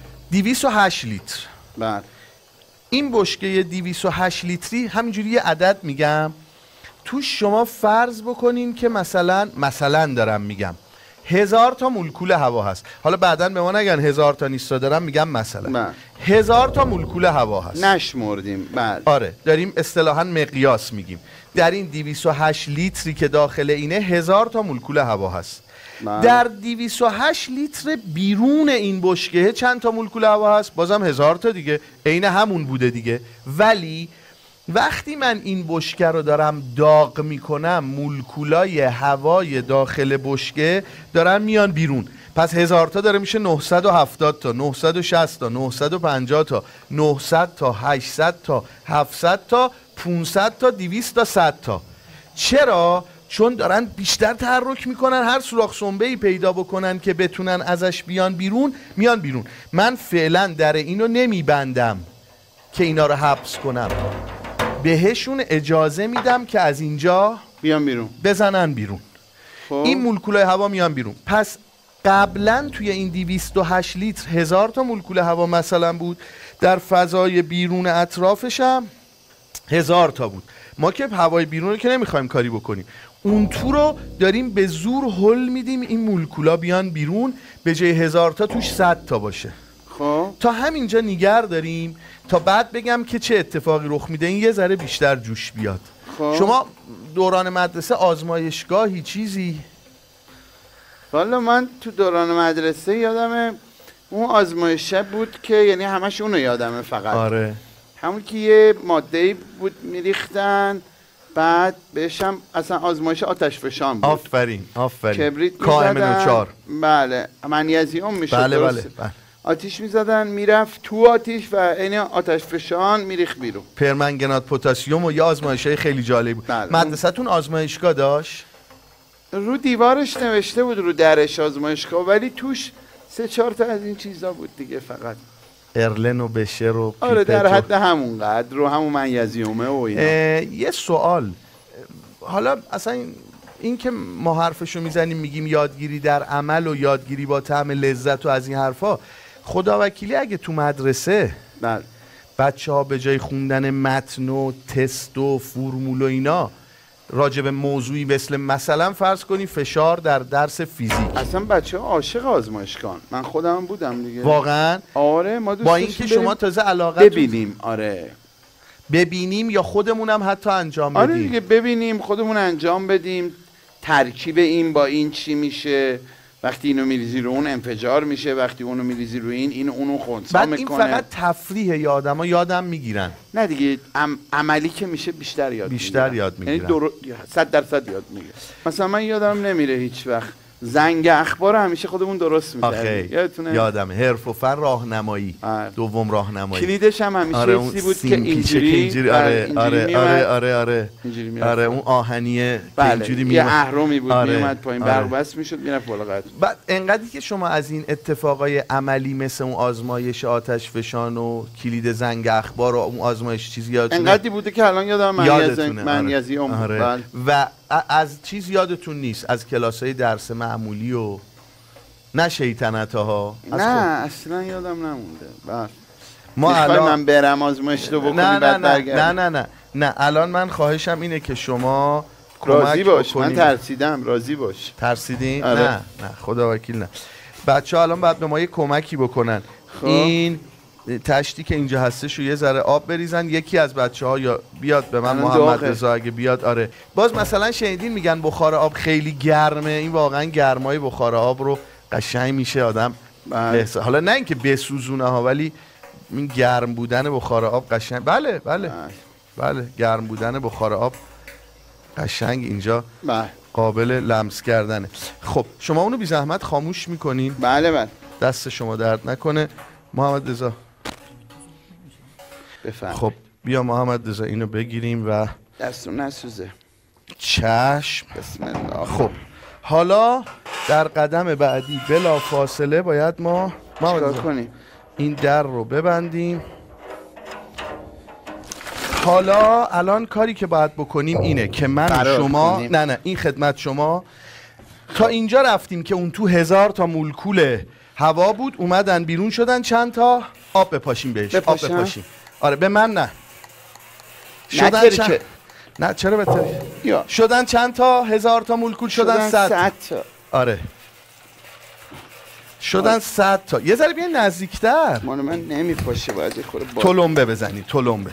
208 لیتر. بله. این بشکه 208 لیتری همینجوری یه عدد میگم توش شما فرض بکنین که مثلا دارم میگم 1000 تا مولکول هوا هست. حالا بعداً به ما نگن 1000 تا نیست، دارم میگم مثلا 1000 تا مولکول هوا هست. نشمردیم. بله. آره داریم اصطلاحاً مقیاس میگیم. در این 208 لیتری که داخل اینه 1000 تا مولکول هوا هست. در 208 لیتر بیرون این بشکه چند تا مولکول هوا هست؟ بازم 1000 تا دیگه، عین همون بوده دیگه. ولی وقتی من این بشکه رو دارم داغ میکنم مولکولای هوای داخل بشکه دارن میان بیرون. پس 1000 تا داره میشه 970 تا 960 تا 950 تا 900 تا 800 تا 700 تا 500 تا 200 تا 100 تا. چرا؟ چون دارن بیشتر تحرک میکنن، هر سوراخ سنبه‌ای پیدا بکنن که بتونن ازش بیان بیرون. من فعلا در اینو نمیبندم که اینا رو حبس کنم، بهشون اجازه میدم که از اینجا بیان بیرون، بزنن بیرون. این مولکولای هوا میان بیرون. پس قبلا توی این 208 لیتر 1000 تا مولکول هوا مثلا بود، در فضای بیرون اطرافش هم 1000 تا بود. ما که هوای بیرون رو که نمیخوایم کاری بکنیم، اون تو رو داریم به زور هل میدیم این مولکولا بیان بیرون، به جای 1000 تا توش 100 تا باشه. خب تا همینجا نگر داریم تا بعد بگم که چه اتفاقی رخ میده این یه ذره بیشتر جوش بیاد. شما دوران مدرسه آزمایشگاهی چیزی؟ والا من تو دوران مدرسه یادمه اون آزمایشه بود که یعنی همش اونو یادمه فقط. آره. همون که یه ماده‌ای بود میریختن بعد بهشم اصلا آزمایش آتش فشان بود. آفرین کبریت KMNO4. بله منیزیم میشد. بله. آتیش میزدن میرفت تو آتیش و این آتش فشان میریخت بیرون. پرمنگنات پتاسیم و یه آزمایشای خیلی جالب بود. مدرسه‌تون آزمایشگاه داشت؟ رو دیوارش نوشته بود رو درش آزمایشگاه، ولی توش 3-4 تا از این چیزا بود دیگه فقط. ارلن و بشر و پیپت. آره در حد همون قدر رو همون منیزیومه و اینا. یه سوال، حالا اصلا این که ما حرفشو میزنیم میگیم یادگیری در عمل و یادگیری با طعم لذت و از این حرفا، خدا وکیلی اگه تو مدرسه بله بچه ها به جای خوندن متن و تست و فرمول و اینا راجب موضوعی مثلا فرض کنی فشار در درس فیزیک، اصلا بچه ها عاشق آزمایشگان، من خودم بودم دیگه واقعا. آره ما با اینکه شما تازه علاقه ببینیم، آره ببینیم یا خودمونم حتی انجام بدیم. آره دیگه ببینیم خودمون انجام بدیم، ترکیب این با این چی میشه، وقتی اینو میریزی رو اون انفجار میشه، وقتی اونو میریزی رو این اونو خنثی میکنه. این فقط تفریح یا آدما یادم میگیرن. نه دیگه عملی که میشه بیشتر یاد میگیرن. یعنی 100% یاد میگیرن. مثلا من یادم نمیره هیچ وقت زنگ اخبار همیشه خودمون درست می‌کردیم. یادتونه؟ یادم حرف و فن راهنمایی. دوم راهنمایی. کلیدش هم همیشه چیزی بود که اینجوری آره اون آهنیه که اینجوری میومد. یه اهرمی بود میومد پایین برق بس میشد میرفت بالا قد. بعد انقدری که شما از این اتفاقای عملی مثل اون آزمایش آتش فشان و کلید زنگ اخبار و اون آزمایش چیزی یادتونه؟ انقدری بوده که الان یادم منیزی و از چیز یادتون نیست؟ از کلاسای درس معمولی و نه شیطنت‌ها؟ نه اصلا یادم نمونده. ما الان من برم آزمایش رو بکنی بعد برگردم. نه الان من خواهشم اینه که شما راضی باش. من ترسیدم. راضی باش. ترسیدین؟ نه خدا وکیل نه. بچه‌ها الان باید به ما یه کمکی بکنن. این تشتی که اینجا هستش رو یه ذره آب بریزن. یکی از بچه‌ها یا بیاد به من، محمد رضا اگه بیاد. آره باز مثلا شنیدین میگن بخار آب خیلی گرمه، این واقعا گرمای بخار آب رو قشنگ میشه آدم حالا نه اینکه بسوزونه ها، ولی این گرم بودن بخار آب قشنگ. بله گرم بودن بخار آب قشنگ اینجا قابل لمس کردنه. خب شما اونو بی زحمت خاموش میکنین؟ بله دست شما درد نکنه. محمد رضا بفهم. خب بیا محمد رضا اینو بگیریم و دستون نسوزه. چشم. بسم الله. خب حالا در قدم بعدی بلا فاصله باید ما چیکار کنیم؟ این در رو ببندیم. حالا الان کاری که باید بکنیم اینه که من و شما نه این خدمت شما تا اینجا رفتیم که اون تو 1000 تا مولکول هوا بود، اومدن بیرون شدن چند تا آب بپاشیم بهش. آب بپاشیم. آره به من نه شدن چند... نه چرا بهتری شدن چند تا 1000 تا مولکول شدن 100 تا. آره شدن 100 تا. یه ذره بیاین نزدیکتر. من نمیپاشه باید یه خورده تلمبه بزنی. تلمبه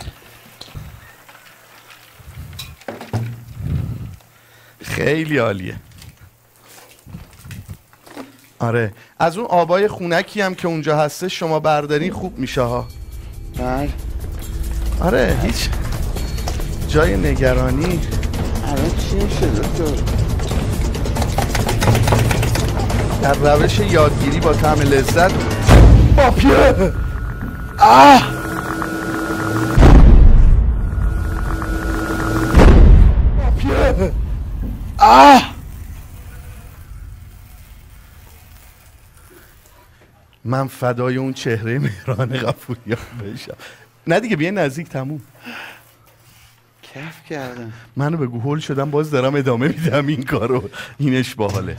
خیلی عالیه. آره از اون آبای خونکی هم که اونجا هسته شما بردارین خوب میشه ها. آره هیچ جای نگرانی. الان چی میشه دکتر؟ در روش یادگیری با طعم لذت. باپیه من فدای اون چهره مهران غفوریان بشم. نه دیگه بیاین نزدیک. تموم کف کردم. منو بگو هول شدم باز دارم ادامه میدم این کارو. اینش باحاله.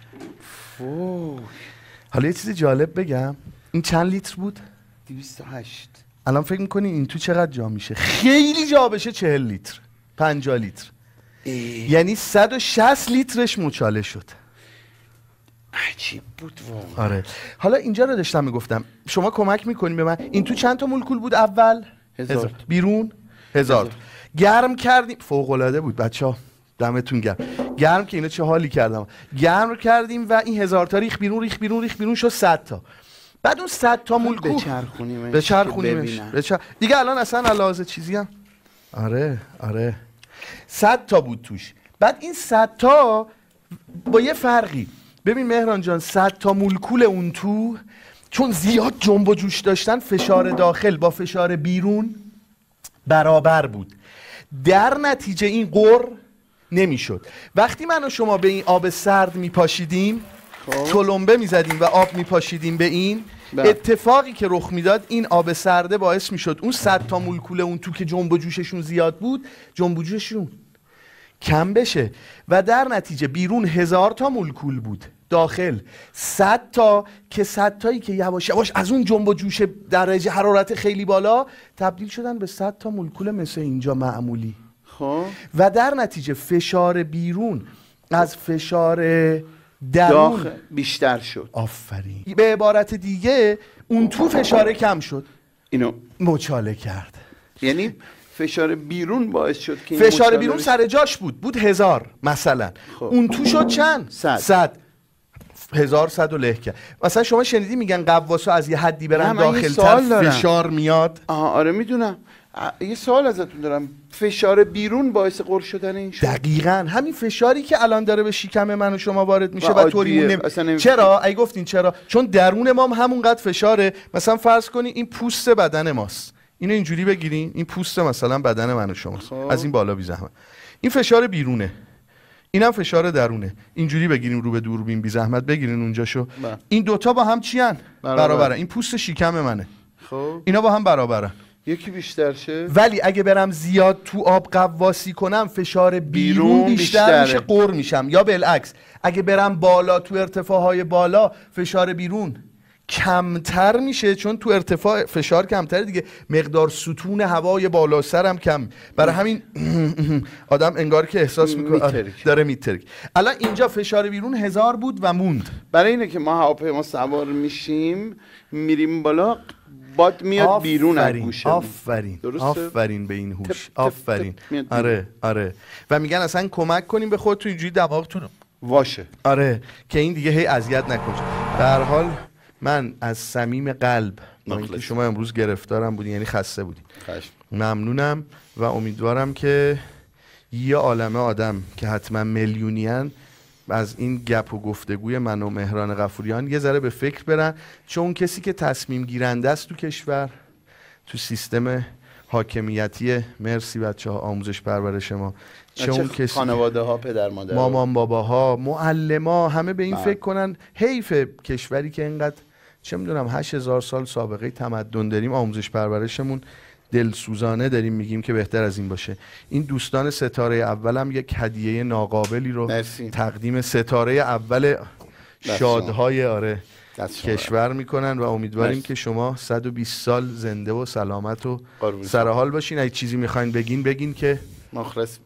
حالا یه چیز جالب بگم. این چند لیتر بود؟ 208. الان فکر میکنی این تو چقدر جا میشه؟ خیلی جا بشه 40 لیتر 50 لیتر یعنی 160 لیترش مچاله شد. عجیب بود واقعا. آره حالا اینجا رو داشتم میگفتم شما کمک میکنین به من. این تو چند تا مولکول بود اول؟ 1000. بیرون 1000. گرم کردیم. فوق العاده بود بچه‌ها. دمتون گرم که اینا چه حالی کردم. گرم کردیم و این 1000 تا ریخ بیرون شد 100 تا. بعد اون 100 تا مولکول بچرخونیمش. دیگه الان اصلا علاوه چیزی هم آره 100 تا بود توش. بعد این 100 تا با یه فرقی. ببین مهران جان 100 تا مولکول اون تو چون زیاد جنب و جوش داشتن فشار داخل با فشار بیرون برابر بود. در نتیجه این قر نمیشد. وقتی من و شما به این آب سرد میپاشیدیم تلمبه میزدیم و آب میپاشیدیم به این اتفاقی که رخ میداد این آب سرده باعث میشد اون 100 تا مولکول اون تو که جنب و جوششون زیاد بود جنب و جوششون کم بشه و در نتیجه بیرون 1000 تا مولکول بود داخل 100 تا که 100 تایی که یواش یواش از اون جنب و جوش درجه حرارت خیلی بالا تبدیل شدن به 100 تا مولکول مثل اینجا معمولی. خب و در نتیجه فشار بیرون از فشار درون بیشتر شد. آفرین. به عبارت دیگه اون تو فشار کم شد، اینو مچاله کرد. یعنی فشار بیرون باعث شد که فشار بیرون سر جاش بود 1000 مثلا. خب. اون تو شد چند؟ 100. 1100 و له کرد. مثلا شما شنیدی میگن قواسا از یه حدی برن داخل‌تر فشار میاد؟ آره میدونم. یه سوال ازتون دارم، فشار بیرون باعث قرص شدن این شد؟ دقیقاً همین فشاری که الان داره به شکم من و شما وارد میشه و طوری چرا؟ ای گفتین چرا؟ چون درون ما هم همونقدر فشاره. مثلا فرض کنی این پوست بدن ماست، اینو اینجوری بگیرین، این پوست مثلا بدن من و شماست، از این بالا بی زحمت. این فشار بیرونه، اینم فشار درونه. اینجوری بگیریم رو به دوربین بی زحمت بگیرین اونجاشو. این دوتا با هم چی ان؟ برابرن. این پوست شکم منه، خب اینا با هم برابرن. یکی بیشتر شه، ولی اگه برم زیاد تو آب قواسی کنم فشار بیرون بیشتر میشه، قُر میشم. یا بالعکس اگه برم بالا تو ارتفاعهای بالا فشار بیرون کمتر میشه، چون تو ارتفاع فشار کمتره دیگه، مقدار ستون هوای بالا سرم کم. برای همین آدم انگار که احساس میکنه داره میترک. الان اینجا فشار بیرون 1000 بود و موند. برای اینه که ما هواپیما سوار میشیم میریم بالا، باد میاد بیرون از گوشه. آفرین. آفرین به این هوش. آفرین. آره. و میگن اصلا کمک کنیم به خودتون اینجوری دماغتون واشه. آره که این دیگه هی اذیت نکنه. به هر حال من از صمیم قلب که شما امروز گرفتارم بودین، یعنی خسته بودین، ممنونم و امیدوارم که یه عالمه آدم که حتما میلیونین از این گپ و گفتگوی من و مهران غفوریان یه ذره به فکر برن، چون کسی که تصمیم گیرنده است تو کشور، تو سیستم حاکمیتی، مرسی بچه‌ها آموزش پرورش ما، چه اون کسی خانواده ها، پدر مادر، مامان باباها، معلما، همه به این فکر کنن حیف کشوری که اینقدر چه میدونم 8000 سال سابقه تمدن داریم، آموزش پرورشمون دلسوزانه داریم میگیم که بهتر از این باشه. این دوستان ستاره اولم یک هدیه ناقابلی رو تقدیم ستاره اول شادهای کشور میکنن و امیدواریم که شما 120 سال زنده و سلامت و سرحال باشین. اگه چیزی میخواین بگین که مخلص.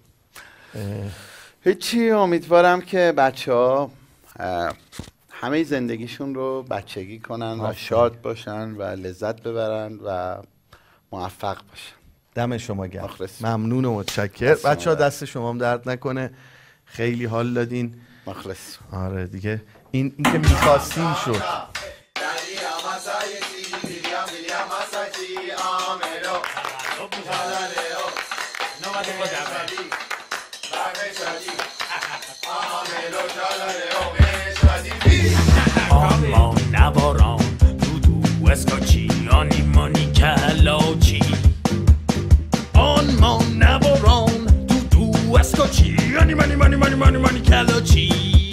هیچی، امیدوارم که بچه‌ها همه زندگیشون رو بچگی کنن و شاد باشن و لذت ببرن و موفق باشن. دم شما گرم. ممنون و متشکر. بچه‌ها دست شما هم درد نکنه، خیلی حال دادین. مخلص. آره دیگه این که می‌خواستین شد. Aman navaran dudu eskachi animani kalachi. Aman navaran dudu eskachi animani kalachi.